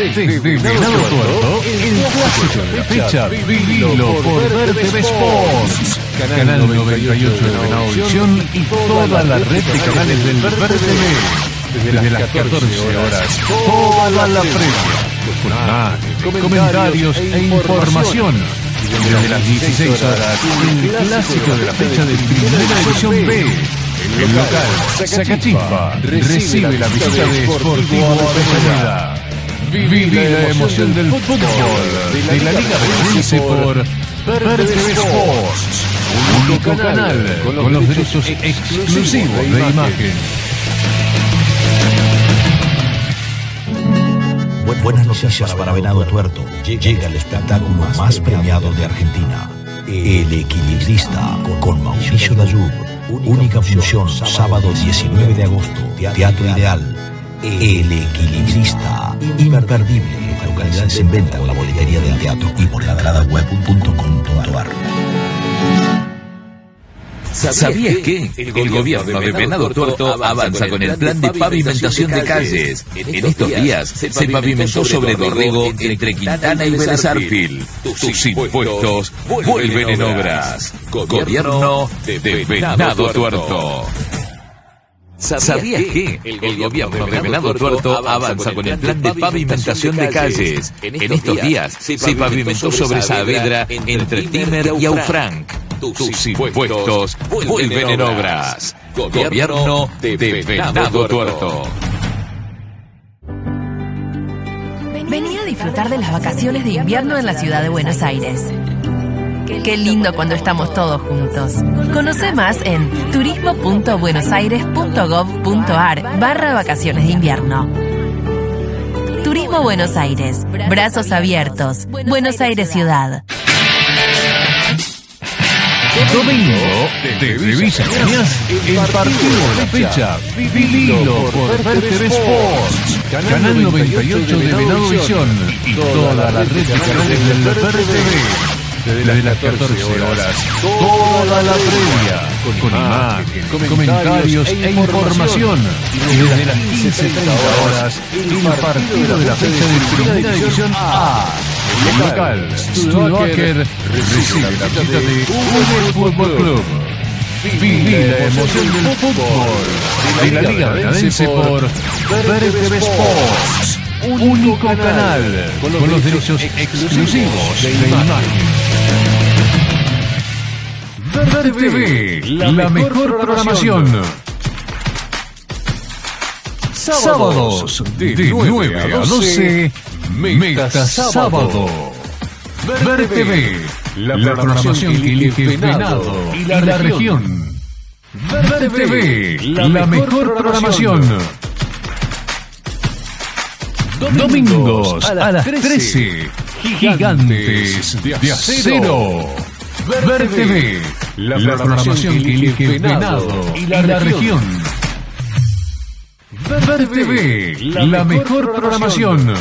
Desde Venado Tuerto, el clásico de la fecha, vivilo por Ver TV Sports. Canal 98 de Venadovisión y toda la red de canales del Ver TV. Desde las 14 horas, toda la previa, con comentarios e información. Desde las 16 horas, el clásico de la fecha de Primera División B. El local, Sacachispa, recibe la visita de Sportivo Avellaneda. Viví la emoción del fútbol de la Liga Venedense por Ver TV Sports, único canal con los derechos exclusivos de imagen. Buenas noticias para Venado Tuerto. Llega el espectáculo más premiado de Argentina, El Equilibrista, con Mauricio Dayub. Única función, sábado 19 de agosto, Teatro Ideal. El Equilibrista, imperdible. Localidades en venta con la boletería del teatro y por ladradaweb.com.ar. ¿Sabías que el gobierno de Venado Tuerto avanza con el plan de pavimentación de calles? En estos días se pavimentó sobre Dorrego entre Quintana y Vélez Arfiel. Tus impuestos vuelven en obras. Gobierno de Venado Tuerto. ¿Sabías que el gobierno de Venado Tuerto avanza con el plan de pavimentación de calles? En estos días se pavimentó sobre Saavedra entre Timer y Aufranc. Tus impuestos vuelven en obras. Gobierno de Venado Tuerto. Vení a disfrutar de las vacaciones de invierno en la ciudad de Buenos Aires. Qué lindo cuando estamos todos juntos. Conoce más en turismo.buenosaires.gov.ar/vacaciones de invierno. Turismo Buenos Aires. Brazos abiertos. Buenos Aires Ciudad. Domingo, desde Villa Cañas, el partido de la fecha, vivilo por Ver TV Sports. Canal 98 de Venadovisión y toda la red de canales del Ver TV. Desde las 14 horas, toda la previa, con imagen, comentarios e información. Y desde las 15:30 horas, el partido de la fecha de Primera División A. El local, Stuttgart, recibe la visita de Uwe Fútbol Club. Viví la emoción del fútbol de la Liga Venedense por Ver TV Sports, único canal con los derechos exclusivos de imagen. Ver TV, la mejor programación. Sábados de 9 a 12, Meta Sábado. Ver TV, la programación que elige Venado y la región. Ver TV, la mejor programación. Domingos a las 13, Gigantes de Acero. Ver TV, la programación que elige Venado y la región. Ver TV, la mejor programación.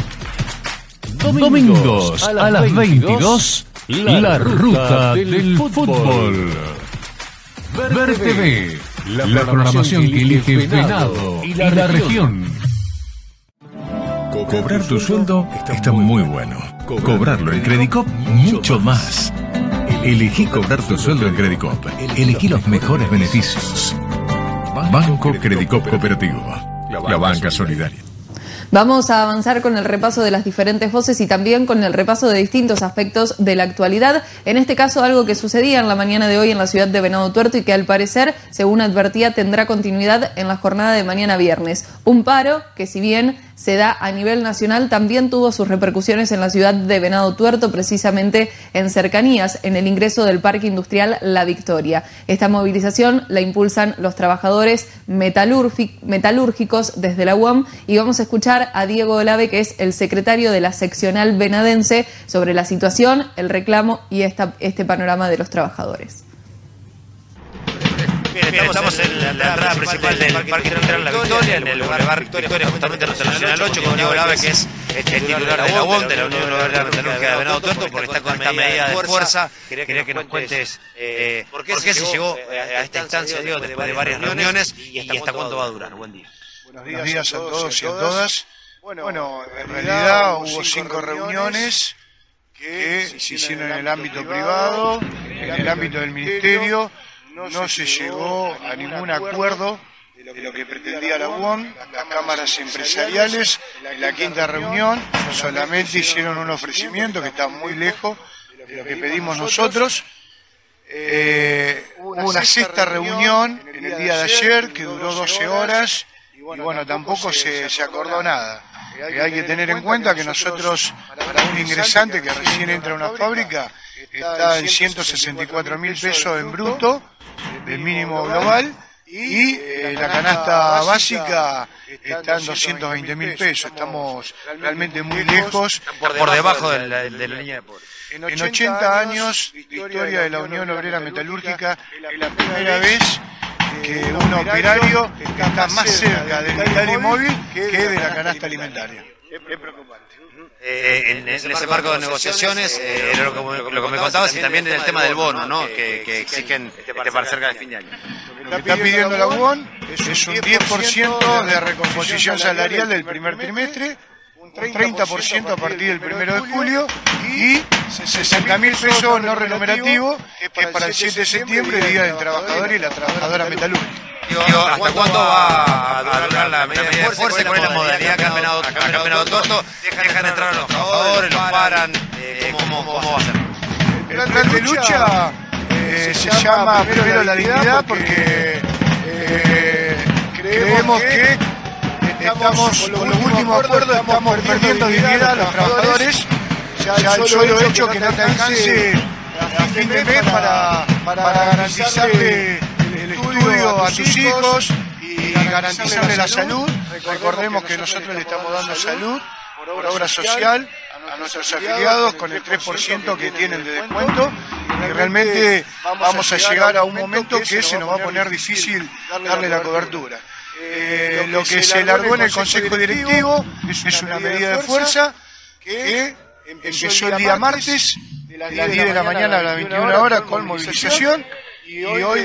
Domingos a las 22, la ruta del fútbol. Ver TV, la programación que elige Venado y la región. Cobrar tu sueldo está muy bueno. Cobrarlo en Credicop, mucho más. Elegí cobrar tu sueldo en Credicop. Elegí los mejores beneficios. Banco Credicop Cooperativo. La banca solidaria. Vamos a avanzar con el repaso de las diferentes voces y también con el repaso de distintos aspectos de la actualidad. En este caso, algo que sucedía en la mañana de hoy en la ciudad de Venado Tuerto y que al parecer, según advertía, tendrá continuidad en la jornada de mañana viernes. Un paro que, si bien se da a nivel nacional, también tuvo sus repercusiones en la ciudad de Venado Tuerto, precisamente en cercanías, en el ingreso del Parque Industrial La Victoria. Esta movilización la impulsan los trabajadores metalúrgicos desde la UAM y vamos a escuchar a Diego Olave, que es el secretario de la seccional venadense, sobre la situación, el reclamo y este panorama de los trabajadores. Bien, estamos en la entrada principal del Parque Industrial La Victoria, en el Boulevard Victoria, justamente en la Nacional 8, con Diego Olave, que es el titular de la UOM, de la Unión Obrera Metalúrgica de Venado Tuerto, porque está con esta medida de fuerza. Quería que nos cuentes por qué se llegó a esta instancia, Diego, después de varias reuniones y hasta cuánto va a durar. Buen día. Buenos días a todos y a todas. Bueno, en realidad hubo 5 reuniones que se hicieron en el ámbito privado, en el ámbito del ministerio. No se llegó a ningún acuerdo de lo que pretendía la UON. Las cámaras empresariales en la 5ª reunión solamente hicieron un ofrecimiento que está muy lejos de lo que pedimos nosotros. Hubo una 6ª reunión en el día de ayer que duró 12 horas y bueno, tampoco se acordó nada. Hay que tener en cuenta que nosotros, para un ingresante que recién entra a una fábrica, está en 164.000 pesos en bruto, del mínimo global, y la canasta básica está en 220.000 pesos. Estamos realmente muy lejos. Por debajo de la línea de pobreza. En 80 años de historia de la Unión Obrera Metalúrgica, es la primera vez que un operario está más cerca del vital móvil que de la canasta alimentaria. Es preocupante. En ese marco de negociaciones, lo que me contabas, y también en el tema del bono, ¿no? que exigen para cerca del fin de año. Lo que está pidiendo la UON es un 10% de recomposición salarial del primer trimestre, un 30% a partir del 1 de julio y 60.000 pesos no remunerativos, que es para el 7 de septiembre, Día del Trabajador y la Trabajadora Metalúrgica. ¿Hasta cuándo va a durar la medida de fuerza? ¿Cuál es la modalidad que han Venado Tuerto? ¿Dejan entrar a los trabajadores? ¿Los paran? ¿Cómo va a ser? El plan de lucha se llama primero la dignidad, porque creemos que estamos con los últimos acuerdos, estamos perdiendo dignidad a los trabajadores. Ya el solo hecho que no te alcance a fin de mes para garantizarle el estudio a tus hijos y garantizarle la salud. Recordemos que nosotros le estamos dando salud por obra social a nuestros afiliados con el 3% que tienen de descuento, y realmente vamos a llegar a un momento que se nos va a poner difícil darle la cobertura. Lo que se largó en el Consejo Directivo es una medida de fuerza que empezó el día martes, de las 10 de la mañana a las 21 horas con movilización, y hoy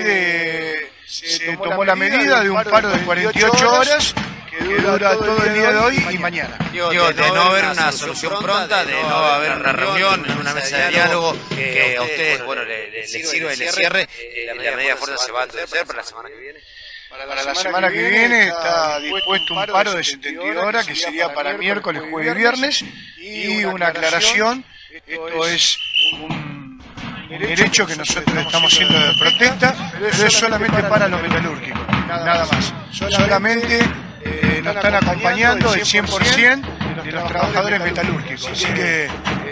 se tomó la medida de un paro de 48 horas que dura todo el día de hoy y mañana. Digo, de no haber una solución pronta, de no haber una reunión, una mesa de diálogo, que a ustedes, bueno, les sirve, les cierre, la medida de fuerza se va a endurecer para la semana que viene. Para la semana que viene está dispuesto un paro de 72 horas que sería para miércoles, jueves y viernes, y una aclaración. Esto es un derecho que nosotros estamos haciendo de protesta, pero es solamente para los metalúrgicos, nada más. Solamente nos están acompañando el 100% de los trabajadores metalúrgicos. Así que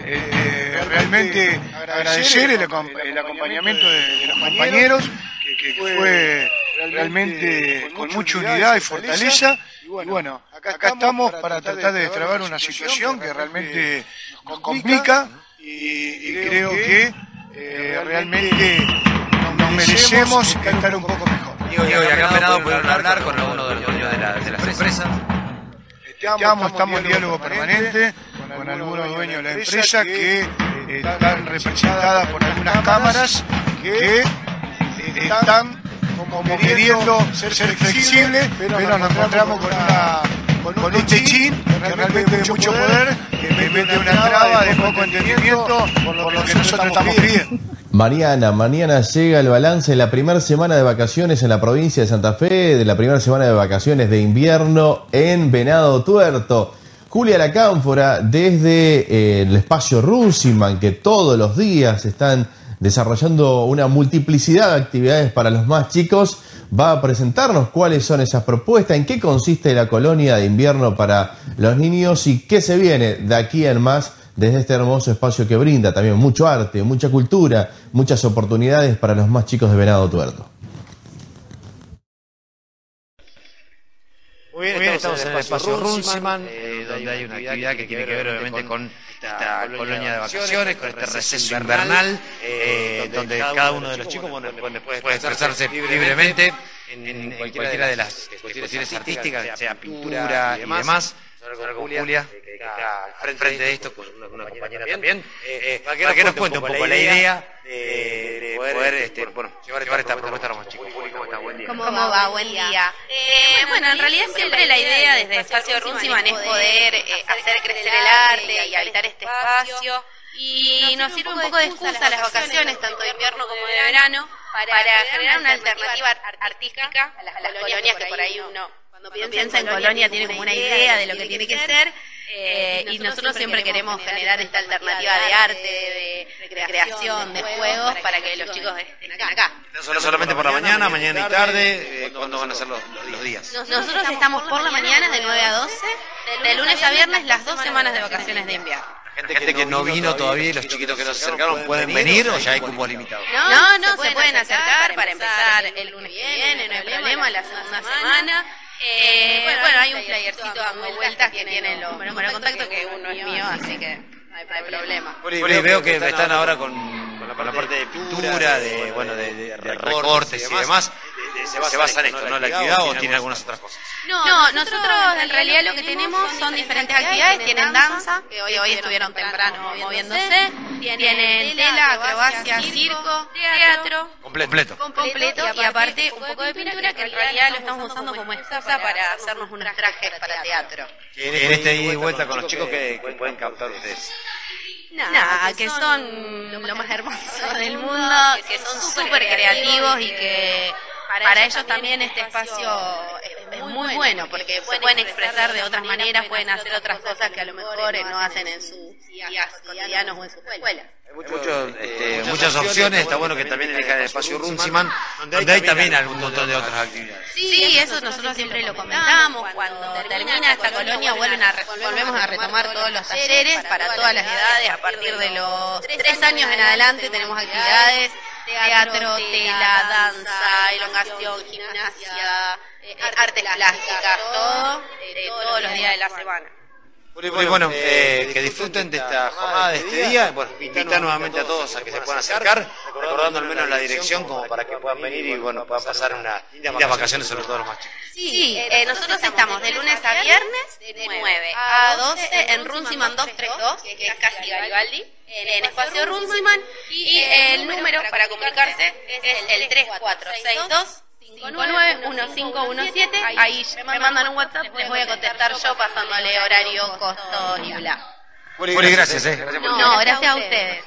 realmente agradecer el acompañamiento de los compañeros, que fue realmente con mucha unidad y fortaleza. Y bueno, acá estamos para tratar de destrabar una situación que realmente nos complica, y creo que realmente nos merecemos estar un poco mejor. Y acá en Venado pudieron hablar con alguno de los dueños de las empresas. Estamos en diálogo permanente con algunos dueños de la empresa que están representadas por algunas cámaras que están como queriendo ser flexibles, pero nos encontramos con un techín que realmente de mucho poder, que mete una traba de poco entendimiento por lo que nosotros estamos pidiendo. Mañana llega el balance de la primera semana de vacaciones en la provincia de Santa Fe, de la primera semana de vacaciones de invierno en Venado Tuerto. Julia Lacánfora, desde el espacio Runciman, que todos los días están desarrollando una multiplicidad de actividades para los más chicos, va a presentarnos cuáles son esas propuestas, en qué consiste la colonia de invierno para los niños y qué se viene de aquí en más desde este hermoso espacio que brinda también mucho arte, mucha cultura, muchas oportunidades para los más chicos de Venado Tuerto. Muy bien, estamos en el espacio Runciman, donde hay una actividad que tiene que ver obviamente con esta colonia de vacaciones, con este receso invernal, donde cada uno de los chicos puede expresarse libremente en cualquiera de las cuestiones artísticas, sea pintura y demás. con Julia, que está al frente de esto, con una compañera también, para que nos cuente un poco la idea de poder llevar esta propuesta a los más chicos. ¿Cómo está? Buen día. ¿Cómo va? Buen día. Bueno, en realidad siempre la idea desde Espacio Runciman es poder hacer crecer el arte y habitar este espacio. Y nos sirve un poco de excusa las vacaciones, tanto de invierno como de verano, para generar una alternativa artística a las colonias que por ahí uno, cuando piensa en colonia, tiene como una idea de lo que tiene que ser. Y nosotros siempre queremos generar esta alternativa de arte, de creación, de juegos, para que los chicos estén acá. No solamente por la mañana y tarde, ¿cuándo van a ser los días? Nosotros estamos por la mañana de 9 a 12, de lunes a viernes, las 2 semanas de vacaciones de invierno. Gente que no vino todavía y los chiquitos que no se acercaron, ¿pueden venir o ya hay cupos limitados? No, se pueden acercar para empezar el lunes que viene, no hay problema, la segunda semana. Bueno, hay un flyercito dando vueltas que tiene los números de contacto, que uno es mío, así que no hay problema. Veo que están ahora con la parte de pintura, de recortes y demás. ¿Se basa en esto, no la actividad, o tiene algunas otras cosas? No, nosotros en realidad lo que tenemos son diferentes actividades. Tienen danza, que hoy estuvieron temprano moviéndose. Tienen tela, acrobacia, circo, teatro. Completo. Y aparte un poco de pintura, que en realidad lo estamos usando como excusa para hacernos unos trajes para teatro. En este ida y vuelta con los chicos que pueden captar ustedes. Nada, que son lo más hermoso del mundo, que son súper creativos y que para ellos también este espacio es muy bueno, porque se pueden expresar de otras maneras, pueden hacer otras cosas que a lo mejor no hacen en sus días cotidianos o en sus escuelas. Muchas opciones, está bueno que también elijan el Espacio Runciman, donde hay también algún montón de otras actividades. Sí, eso nosotros siempre lo comentamos. Cuando termina esta colonia volvemos a retomar todos los talleres para todas las edades. A partir de los 3 años en adelante tenemos actividades: teatro, tela, danza, elongación, gimnasia, artes plásticas, todos los días de la semana. Bueno, que disfruten de esta jornada, de este día. Bueno, invitar nuevamente a todos a que se puedan acercar, recordando al menos la dirección como para que puedan venir y puedan pasar unas lindas vacaciones, sobre todo los más chicos. Sí, nosotros estamos de lunes a viernes de 9 a 12 en Runciman 232, que es casi Garibaldi, en Espacio Runciman, y el número para comunicarse es el 3462 591517. Ahí me mandan un WhatsApp, les voy a contestar yo pasándole horario, costo y bla. Juli, gracias. No, gracias a ustedes.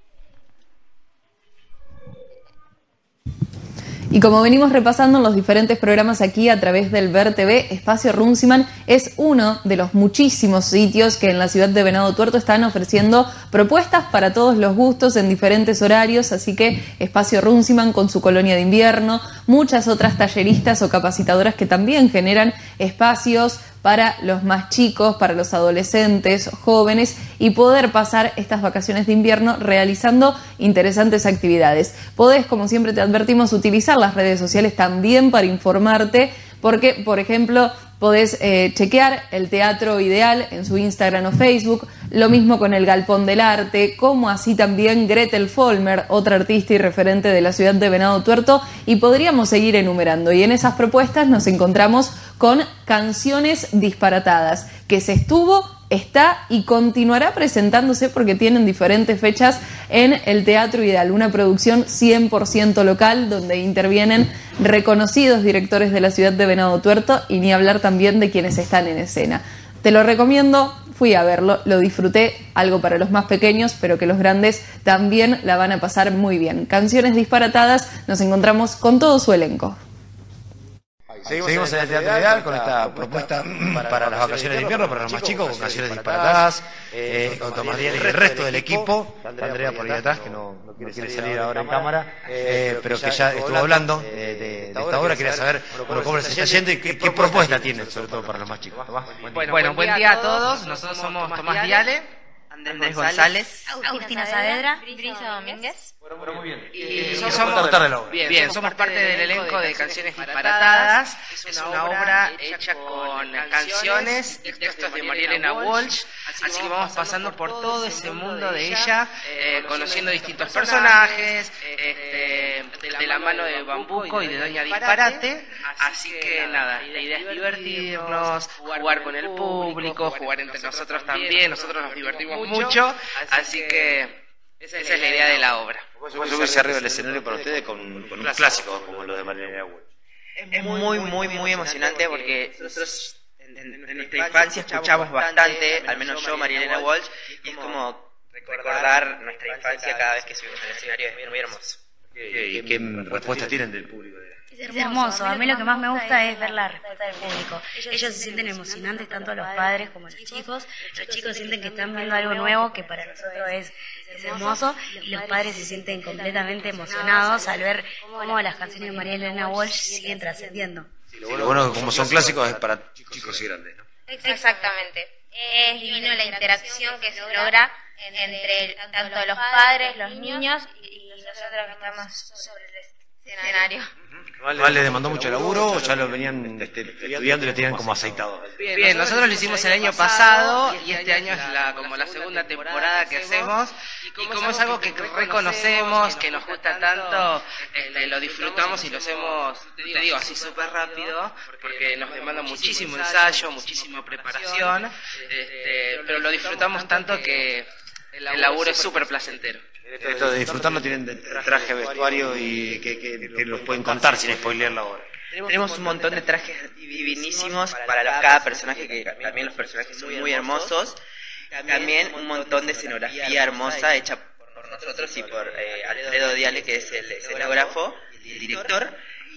Y como venimos repasando en los diferentes programas aquí a través del Ver TV, Espacio Runciman es uno de los muchísimos sitios que en la ciudad de Venado Tuerto están ofreciendo propuestas para todos los gustos en diferentes horarios, así que Espacio Runciman con su colonia de invierno, muchas otras talleristas o capacitadoras que también generan espacios para los más chicos, para los adolescentes, jóvenes, y poder pasar estas vacaciones de invierno realizando interesantes actividades. Podés, como siempre te advertimos, utilizar las redes sociales también para informarte, porque, por ejemplo, podés chequear el Teatro Ideal en su Instagram o Facebook, lo mismo con el Galpón del Arte, como así también Gretel Folmer, otra artista y referente de la ciudad de Venado Tuerto, y podríamos seguir enumerando. Y en esas propuestas nos encontramos con Canciones Disparatadas, que se estuvo, está y continuará presentándose porque tienen diferentes fechas en el Teatro Ideal, una producción 100% local donde intervienen reconocidos directores de la ciudad de Venado Tuerto y ni hablar también de quienes están en escena. Te lo recomiendo, fui a verlo, lo disfruté, algo para los más pequeños, pero que los grandes también la van a pasar muy bien. Canciones Disparatadas, nos encontramos con todo su elenco. Seguimos en el Teatro Ideal con esta propuesta para las vacaciones de invierno, para los más chicos, con Canciones Disparatadas, con Tomás Díaz y el resto del equipo. Andrea por ahí atrás, que no quiere salir ahora en cámara, pero que ya estuvo hablando de esta obra. Quería saber cómo les está yendo y qué propuesta tienen, sobre todo para los más chicos. Bueno, buen día a todos. Nosotros somos Tomás Diale, Andrés González, Agustina Saavedra, Grisa Domínguez. Muy bien. Y somos parte del elenco de Canciones Disparatadas. Es una obra hecha con canciones y textos de María Elena Walsh. Así que vamos pasando por todo ese mundo de ella, conociendo distintos personajes, de la mano de Bambuco y de Doña Disparate, así que nada, la idea es divertirnos, jugar con el público, jugar entre nosotros también, nosotros nos divertimos mucho, así que esa es la idea de la obra. ¿Cómo subirse arriba del escenario para ustedes con un clásico como lo de Marilena Walsh? Es muy emocionante porque nosotros en nuestra infancia escuchamos bastante, al menos yo, Marilena Walsh, y es como recordar nuestra infancia cada vez que subimos al escenario. Es muy hermoso. ¿Y qué respuestas tienen del público? Es hermoso, a mí lo que más me gusta es ver la respuesta del público. Ellos se sienten emocionantes, tanto los padres como los chicos sienten que están viendo algo nuevo que para nosotros es hermoso, y los padres se sienten completamente emocionados al ver cómo las canciones de Marilena Walsh siguen trascendiendo. Lo bueno como son clásicos es para chicos y grandes, ¿no? Exactamente. Es divino la interacción que se logra entre tanto los padres, los niños y nosotros que estamos sobre el escenario. ¿Mal les demandó mucho laburo o ya lo venían estudiando y lo tenían como aceitado? Bien, nosotros lo hicimos el año pasado y este año es como la segunda temporada que hacemos, y como es algo que reconocemos, que nos gusta tanto, lo disfrutamos y lo hacemos, te digo, así súper rápido, porque nos demanda muchísimo ensayo, muchísima preparación, pero lo disfrutamos tanto que el laburo es súper placentero. Esto de disfrutarlo tienen traje, vestuario y que los pueden contar sin spoilear la obra. Tenemos un montón de trajes divinísimos para cada personaje, que también los personajes son muy hermosos. También un montón de escenografía hermosa hecha por nosotros y por Alfredo Diale, que es el escenógrafo y el director.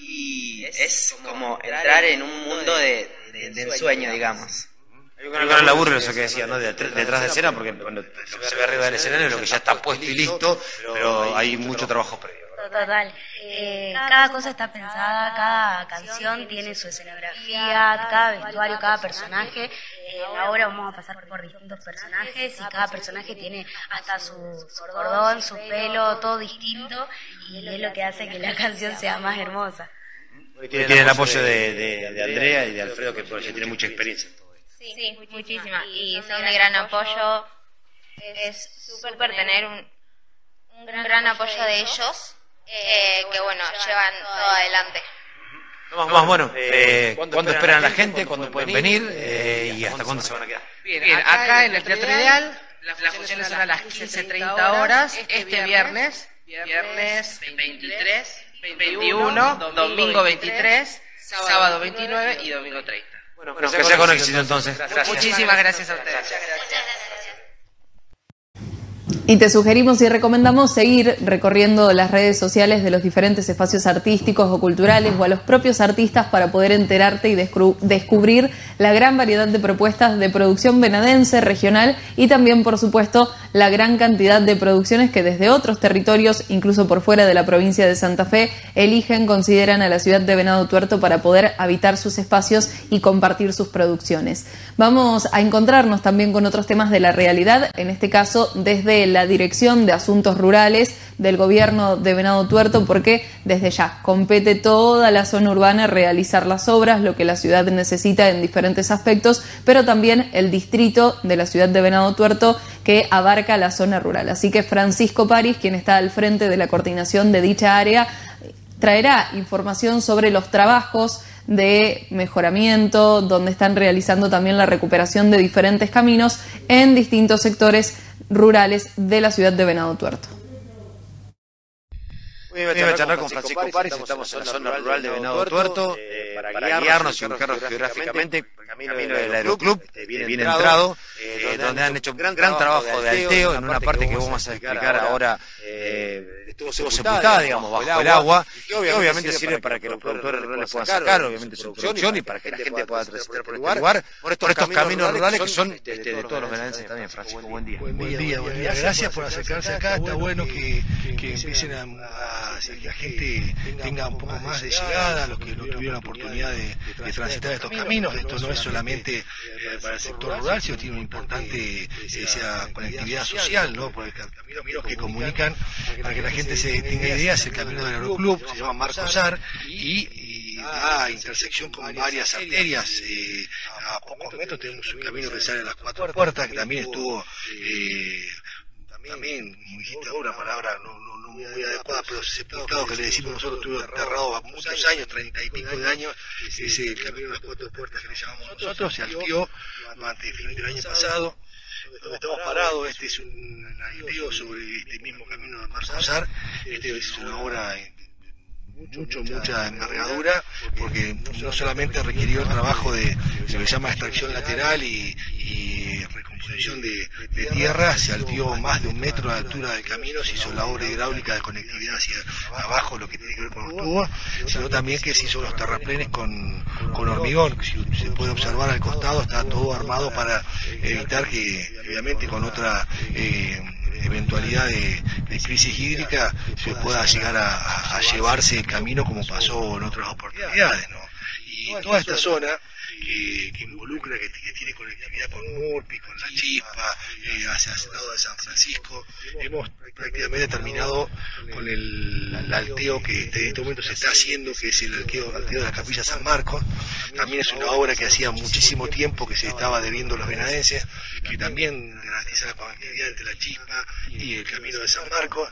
Y es como entrar en un mundo de ensueño, digamos. Hay un gran laburo, eso que decía, ¿no? Detrás de escena, porque cuando lo que se ve arriba del escenario es lo que ya está puesto y listo, pero hay mucho trabajo previo. Total. Cada cosa está pensada, cada canción tiene su escenografía, cada vestuario, cada personaje. Ahora vamos a pasar por distintos personajes y cada personaje tiene hasta su cordón, su pelo, todo distinto, y es lo que hace que la canción sea más hermosa. Tiene el apoyo de Andrea y de Alfredo, que por eso tiene mucha experiencia. Sí, muchísima. Y son de gran apoyo. Es súper tener un gran apoyo de ellos, que bueno, llevan todo adelante. Más bueno, ¿cuándo esperan a la gente? ¿Cuándo pueden venir? ¿Y hasta cuándo se van a quedar? Bien, acá en el Teatro Ideal, las funciones son a las 15:30 horas, este viernes 23, 21, domingo 23, sábado 29 y domingo 30. Bueno, que sea con éxito entonces. Muchísimas gracias a ustedes. Y te sugerimos y recomendamos seguir recorriendo las redes sociales de los diferentes espacios artísticos o culturales o a los propios artistas para poder enterarte y descubrir la gran variedad de propuestas de producción venadense, regional y también, por supuesto, la gran cantidad de producciones que desde otros territorios, incluso por fuera de la provincia de Santa Fe, consideran a la ciudad de Venado Tuerto para poder habitar sus espacios y compartir sus producciones. Vamos a encontrarnos también con otros temas de la realidad, en este caso desde la Dirección de Asuntos Rurales del Gobierno de Venado Tuerto, porque desde ya compete toda la zona urbana realizar las obras, lo que la ciudad necesita en diferentes aspectos, pero también el distrito de la ciudad de Venado Tuerto que abarca la zona rural. Así que Francisco París, quien está al frente de la coordinación de dicha área, traerá información sobre los trabajos de mejoramiento, donde están realizando también la recuperación de diferentes caminos en distintos sectores rurales de la ciudad de Venado Tuerto. Hoy voy a charlar con Francisco París, estamos en la zona rural de Venado Tuerto, para guiarnos y ubicarnos geográficamente, el camino del Aeroclub, bien entrado, donde han hecho un gran trabajo de alteo en una parte que vamos a explicar ahora. Estuvo sepultada, digamos, bajo el agua, que obviamente sirve para que los productores rurales puedan sacar, obviamente, su producción y para que la gente pueda transitar por este lugar, por estos caminos rurales que son de todos los venadenses también. Francisco, buen día. Buen día. Gracias por acercarse acá. Está bueno que empiecen a que la gente tenga un poco más de llegada, los que no tuvieron la oportunidad de transitar estos caminos. Esto no es solamente para el sector rural, sino tiene una importante conectividad social, ¿no? Porque caminos que comunican, para que la gente se tenga idea, es el camino del Aeroclub, se llama Marcos Ar, y da intersección con varias arterias. A pocos metros tenemos un camino que sale a las 4 puertas, que también estuvo, también, como dijiste ahora, palabra no muy adecuada, pero sepultado que le decimos nosotros, estuvo enterrado muchos años, 30 y pico de años, es el camino de las 4 puertas que le llamamos nosotros, se altió durante el fin del año pasado. Donde estamos parados, este es un alteo sobre este mismo camino de Marzar, este es una obra mucha envergadura, porque no solamente requirió el trabajo de lo que se llama extracción lateral y recomposición de tierra, se altió más de 1 metro de altura del camino, se hizo la obra hidráulica de conectividad hacia abajo, lo que tiene que ver con los tubos, sino también que se hizo los terraplenes con hormigón. Si se puede observar al costado, está todo armado para evitar que, obviamente, con otra eventualidad de crisis hídrica se pueda llegar a llevarse el camino como pasó en otras oportunidades, ¿no? Y toda esta zona que involucra, que tiene conectividad con Murpi, con La Chispa, hacia el lado de San Francisco, hemos prácticamente terminado con el alteo que en este momento se está haciendo, que es el alteo de la Capilla San Marcos. También es una obra que hacía muchísimo tiempo que se estaba debiendo a los venadenses, que también garantiza la conectividad entre La Chispa y el camino de San Marcos,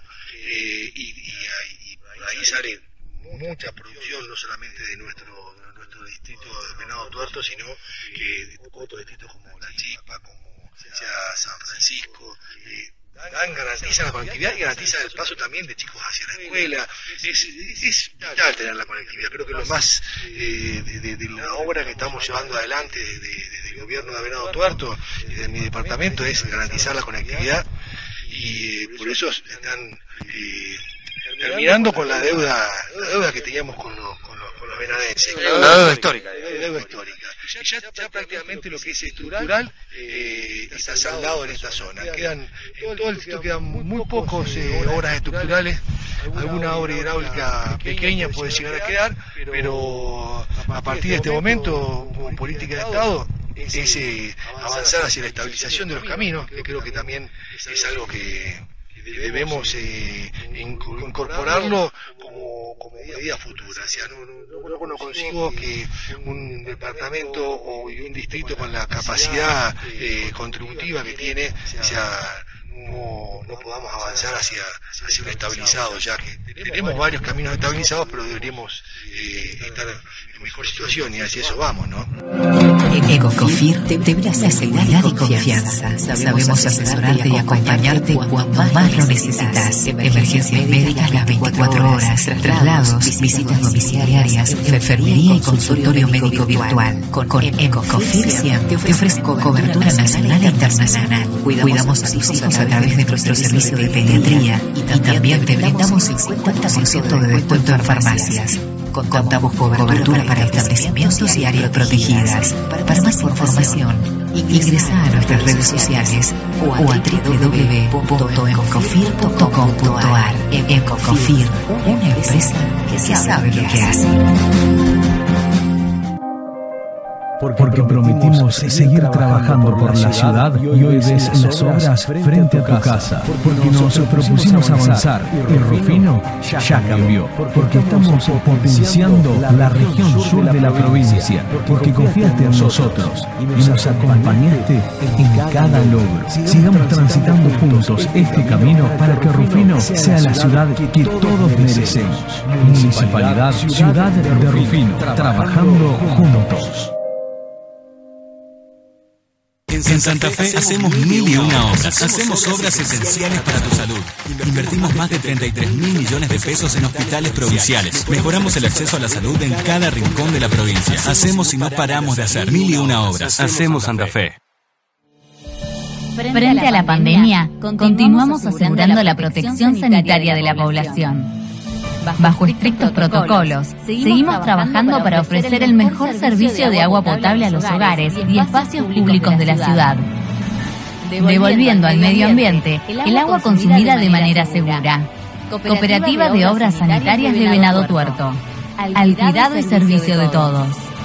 y por ahí sale mucha producción, no solamente de nuestro distrito de Venado Tuerto, sino que de otros distritos como La Chispa, como San Francisco, garantizan la conectividad y garantizan el paso también de chicos hacia la escuela. Es vital tener la conectividad. Creo que lo más de la obra que estamos llevando adelante desde el gobierno de Venado Tuerto y de mi departamento es garantizar la conectividad, y por eso están terminando con la deuda que teníamos con los venadenses. La deuda histórica. Ya prácticamente lo que es estructural está saldado en esta zona. En todo el distrito quedan muy pocos obras estructurales. Alguna obra hidráulica pequeña puede llegar a quedar, pero a partir de este momento, como política de Estado, es avanzar hacia la estabilización de los caminos, que creo que también es algo que debemos incorporarlo como medida futura. O sea, no consigo que un departamento y un distrito con la capacidad contributiva que tiene, no podamos avanzar hacia un estabilizado, ya que tenemos varios caminos estabilizados, pero deberíamos estar en mejor situación, y hacia eso vamos, ¿no? Ecocofir te brinda seguridad y confianza. Sabemos asesorarte y acompañarte cuando más lo necesitas. Emergencias médicas las 24 horas, traslados, visitas domiciliarias, enfermería y consultorio médico virtual. Con Ecocofir te ofrece cobertura nacional e internacional. Cuidamos a tus hijos a través de nuestro servicio de pediatría, y también te brindamos el 50% de descuento en farmacias. Contamos con cobertura para establecimientos y áreas protegidas. Para más información, ingresa a nuestras redes sociales o a www.ecofir.com.ar. Ecofir, una empresa que sabe lo que hace. Porque prometimos seguir trabajando por la ciudad, y hoy ves las obras frente a tu casa. Porque nos propusimos avanzar, y Rufino ya cambió. Porque estamos potenciando la región sur de la provincia. Porque confiaste en nosotros y nos acompañaste en cada logro. Sigamos transitando juntos este camino para que Rufino sea la ciudad que todos merecemos. Municipalidad Ciudad de Rufino, trabajando juntos. En Santa Fe hacemos 1001 obras. Hacemos obras esenciales para tu salud. Invertimos más de 33.000 millones de pesos en hospitales provinciales. Mejoramos el acceso a la salud en cada rincón de la provincia. Hacemos y no paramos de hacer 1001 obras. Hacemos Santa Fe. Frente a la pandemia, continuamos asegurando la protección sanitaria de la población. Bajo estrictos protocolos, seguimos trabajando para ofrecer el mejor servicio de agua potable a los hogares y espacios públicos de la ciudad, devolviendo al medio ambiente el agua consumida de manera segura. Cooperativa de Obras Sanitarias de Venado Tuerto, al cuidado y servicio de todos.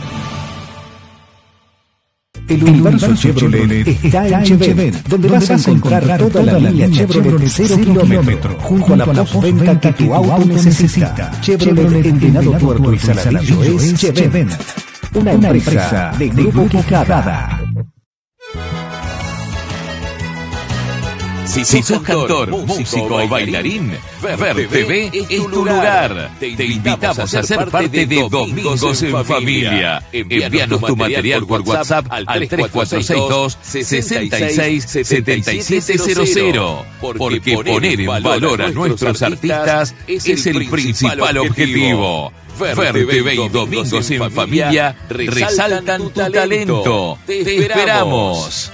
El universo Chevrolet está en Chevén, donde vas a encontrar toda la línea Chevrolet de 0 kilómetros, junto a la postventa que tu auto necesita. Chevrolet en Venado Tuerto y Saladillo es Chevén, una empresa de Grupo Quijada. Si sos cantor, músico o bailarín, Ver TV es tu lugar. Te invitamos a ser parte de Domingos en Familia. Envíanos tu material por WhatsApp al 3462 66 7700. Porque poner en valor a nuestros artistas es el principal objetivo. Ver TV y Domingos en Familia resaltan tu talento. Te esperamos.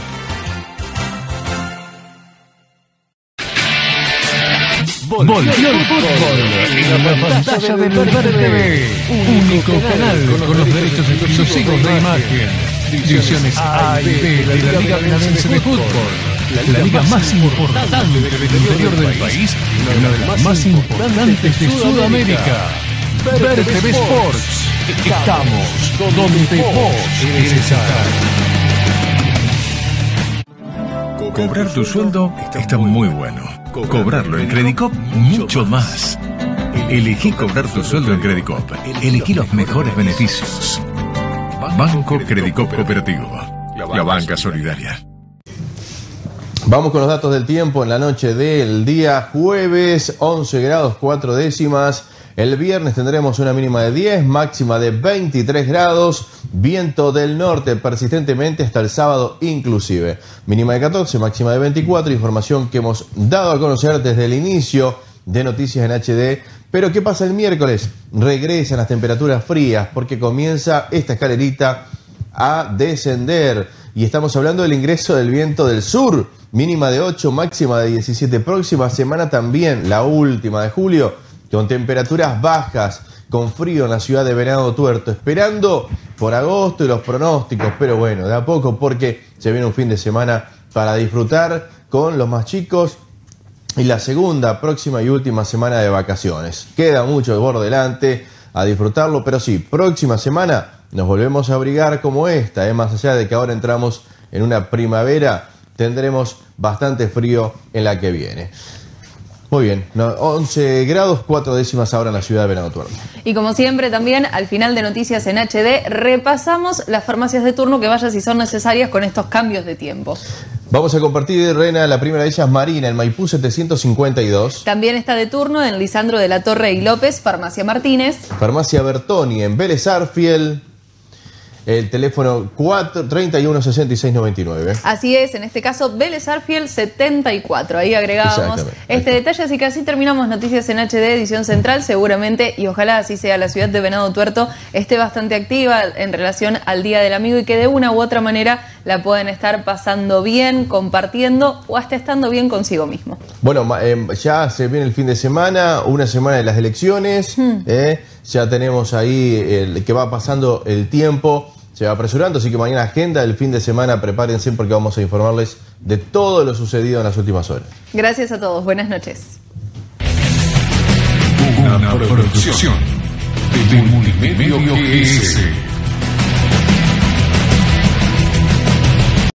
Volvió el fútbol en la pantalla de Ver TV, único canal con los derechos exclusivos de imagen. Divisiones A y B de la Liga Venadense de Fútbol, la liga más importante del interior del país y una de las más importantes de Sudamérica. Ver TV Sports. Estamos donde vos querés estar. Cobrar tu sueldo está muy bueno. Cobrarlo en Credicop, mucho más. Elegí cobrar tu sueldo en Credicop. Elegí los mejores beneficios. Banco Credicop Cooperativo. La banca solidaria. Vamos con los datos del tiempo en la noche del día jueves, 11 grados 4 décimas. El viernes tendremos una mínima de 10, máxima de 23 grados, viento del norte persistentemente hasta el sábado inclusive. Mínima de 14, máxima de 24, información que hemos dado a conocer desde el inicio de Noticias en HD. Pero ¿qué pasa el miércoles? Regresan las temperaturas frías porque comienza esta escalerita a descender. Y estamos hablando del ingreso del viento del sur, mínima de 8, máxima de 17. Próxima semana también, la última de julio, con temperaturas bajas, con frío en la ciudad de Venado Tuerto, esperando por agosto y los pronósticos, pero bueno, de a poco porque se viene un fin de semana para disfrutar con los más chicos y la segunda, próxima y última semana de vacaciones. Queda mucho por delante a disfrutarlo, pero sí, próxima semana nos volvemos a abrigar como esta, más allá de que ahora entramos en una primavera, tendremos bastante frío en la que viene. Muy bien, 11 grados 4 décimas ahora en la ciudad de Venado Tuerto. Y como siempre también al final de Noticias en HD repasamos las farmacias de turno que vaya si son necesarias con estos cambios de tiempo. Vamos a compartir, Rena, la primera de ellas, Marina, en Maipú 752. También está de turno en Lisandro de la Torre y López, Farmacia Martínez. Farmacia Bertoni en Vélez Arfiel. El teléfono 316699. Así es, en este caso Vélez Arfiel 74. Ahí agregábamos este detalle, así que así terminamos Noticias en HD, edición central, seguramente, y ojalá así sea, la ciudad de Venado Tuerto esté bastante activa en relación al Día del Amigo y que de una u otra manera la puedan estar pasando bien, compartiendo o hasta estando bien consigo mismo. Bueno, ya se viene el fin de semana, una semana de las elecciones, ya tenemos ahí el que va pasando el tiempo. Se va apresurando, así que mañana agenda del fin de semana, prepárense porque vamos a informarles de todo lo sucedido en las últimas horas. Gracias a todos, buenas noches. Una producción de Multimedia GS.